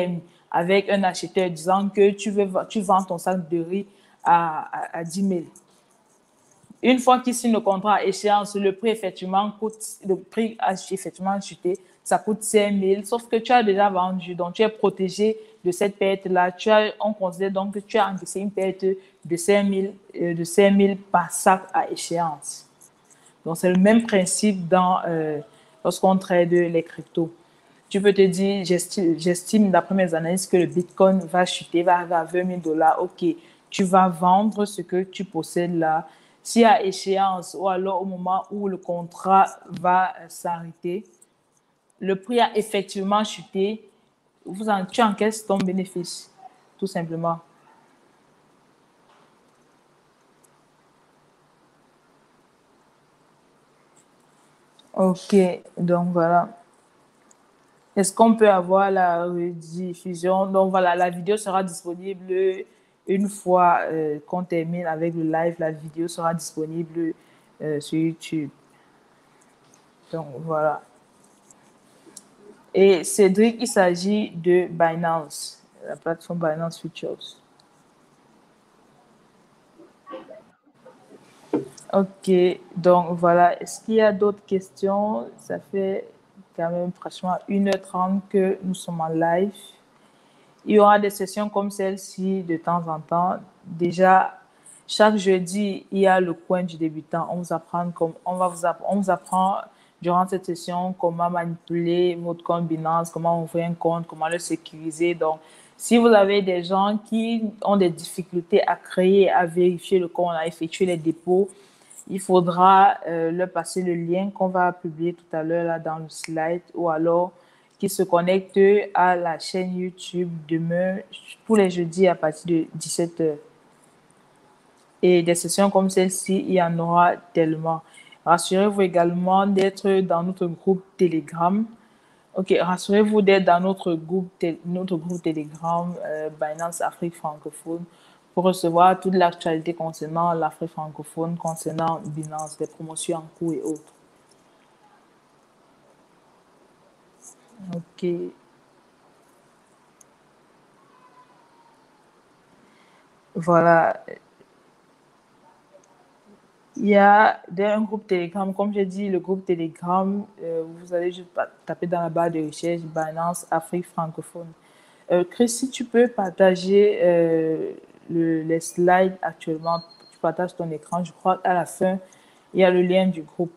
avec un acheteur disant que tu, veux, tu vends ton sac de riz à, à, à dix mille. Une fois qu'il signe le contrat à échéance, le prix effectivement coûte, le prix a effectivement chuté, ça coûte cinq mille, sauf que tu as déjà vendu, donc tu es protégé de cette perte-là. Tu as, on considère donc que tu as encaissé une perte de cinq mille, euh, de cinq mille par sac à échéance. Donc, c'est le même principe dans, euh, lorsqu'on trade les cryptos. Tu peux te dire, j'estime d'après mes analyses que le Bitcoin va chuter, va arriver à vingt mille dollars. OK, tu vas vendre ce que tu possèdes là. Si à échéance ou alors au moment où le contrat va s'arrêter, le prix a effectivement chuté, vous en, tu encaisses ton bénéfice, tout simplement. OK, donc voilà. Est-ce qu'on peut avoir la rediffusion? Donc voilà, la vidéo sera disponible une fois euh, qu'on termine avec le live. La vidéo sera disponible euh, sur YouTube. Donc voilà. Et Cédric, il s'agit de Binance, la plateforme Binance Futures. OK, donc voilà. Est-ce qu'il y a d'autres questions? Ça fait quand même pratiquement une heure trente que nous sommes en live. Il y aura des sessions comme celle-ci de temps en temps. Déjà, chaque jeudi, il y a le coin du débutant. On vous apprend, comme, on va vous apprend, on vous apprend durant cette session comment manipuler votre compte Binance, comment ouvrir un compte, comment le sécuriser. Donc, si vous avez des gens qui ont des difficultés à créer, à vérifier le compte, à effectuer les dépôts, il faudra euh, leur passer le lien qu'on va publier tout à l'heure là dans le slide, ou alors qui se connectent à la chaîne YouTube demain, tous les jeudis à partir de dix-sept heures. Et des sessions comme celle-ci, il y en aura tellement. Rassurez-vous également d'être dans notre groupe Telegram. Ok, rassurez-vous d'être dans notre groupe, notre groupe Telegram euh, Binance Afrique francophone pour recevoir toute l'actualité concernant l'Afrique francophone, concernant Binance, des promotions en cours et autres. Ok. Voilà. Il y a un groupe Telegram, comme j'ai dit, le groupe Telegram, euh, vous allez juste taper dans la barre de recherche Binance Afrique francophone. Euh, Chris, si tu peux partager euh, le, les slides actuellement, tu partages ton écran, je crois qu'à la fin, il y a le lien du groupe.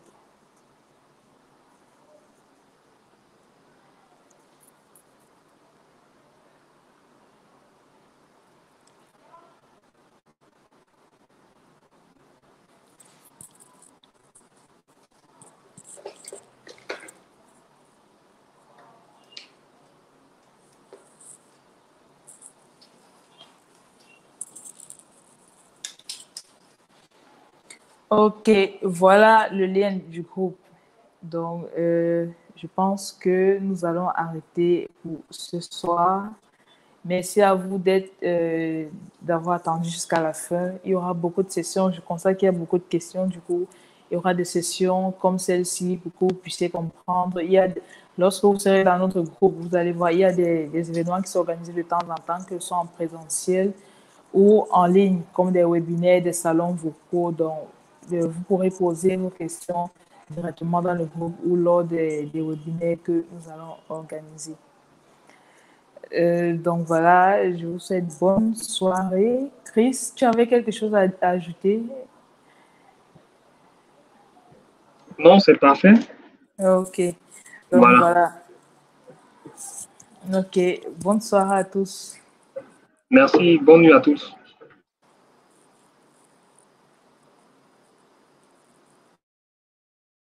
Ok, voilà le lien du groupe. Donc, euh, je pense que nous allons arrêter pour ce soir. Merci à vous d'être, euh, d'avoir attendu jusqu'à la fin. Il y aura beaucoup de sessions. Je constate qu'il y a beaucoup de questions. Du coup, il y aura des sessions comme celle-ci pour que vous puissiez comprendre. Il y a, lorsque vous serez dans notre groupe, vous allez voir, il y a des, des événements qui s'organisent de temps en temps, que ce soit en présentiel ou en ligne, comme des webinaires, des salons vocaux. Donc, vous pourrez poser vos questions directement dans le groupe ou lors des, des webinaires que nous allons organiser. Euh, donc voilà, je vous souhaite bonne soirée. Chris, tu avais quelque chose à, à ajouter? Non, c'est parfait. Ok. Donc voilà. voilà. Ok, bonne soirée à tous. Merci, bonne nuit à tous.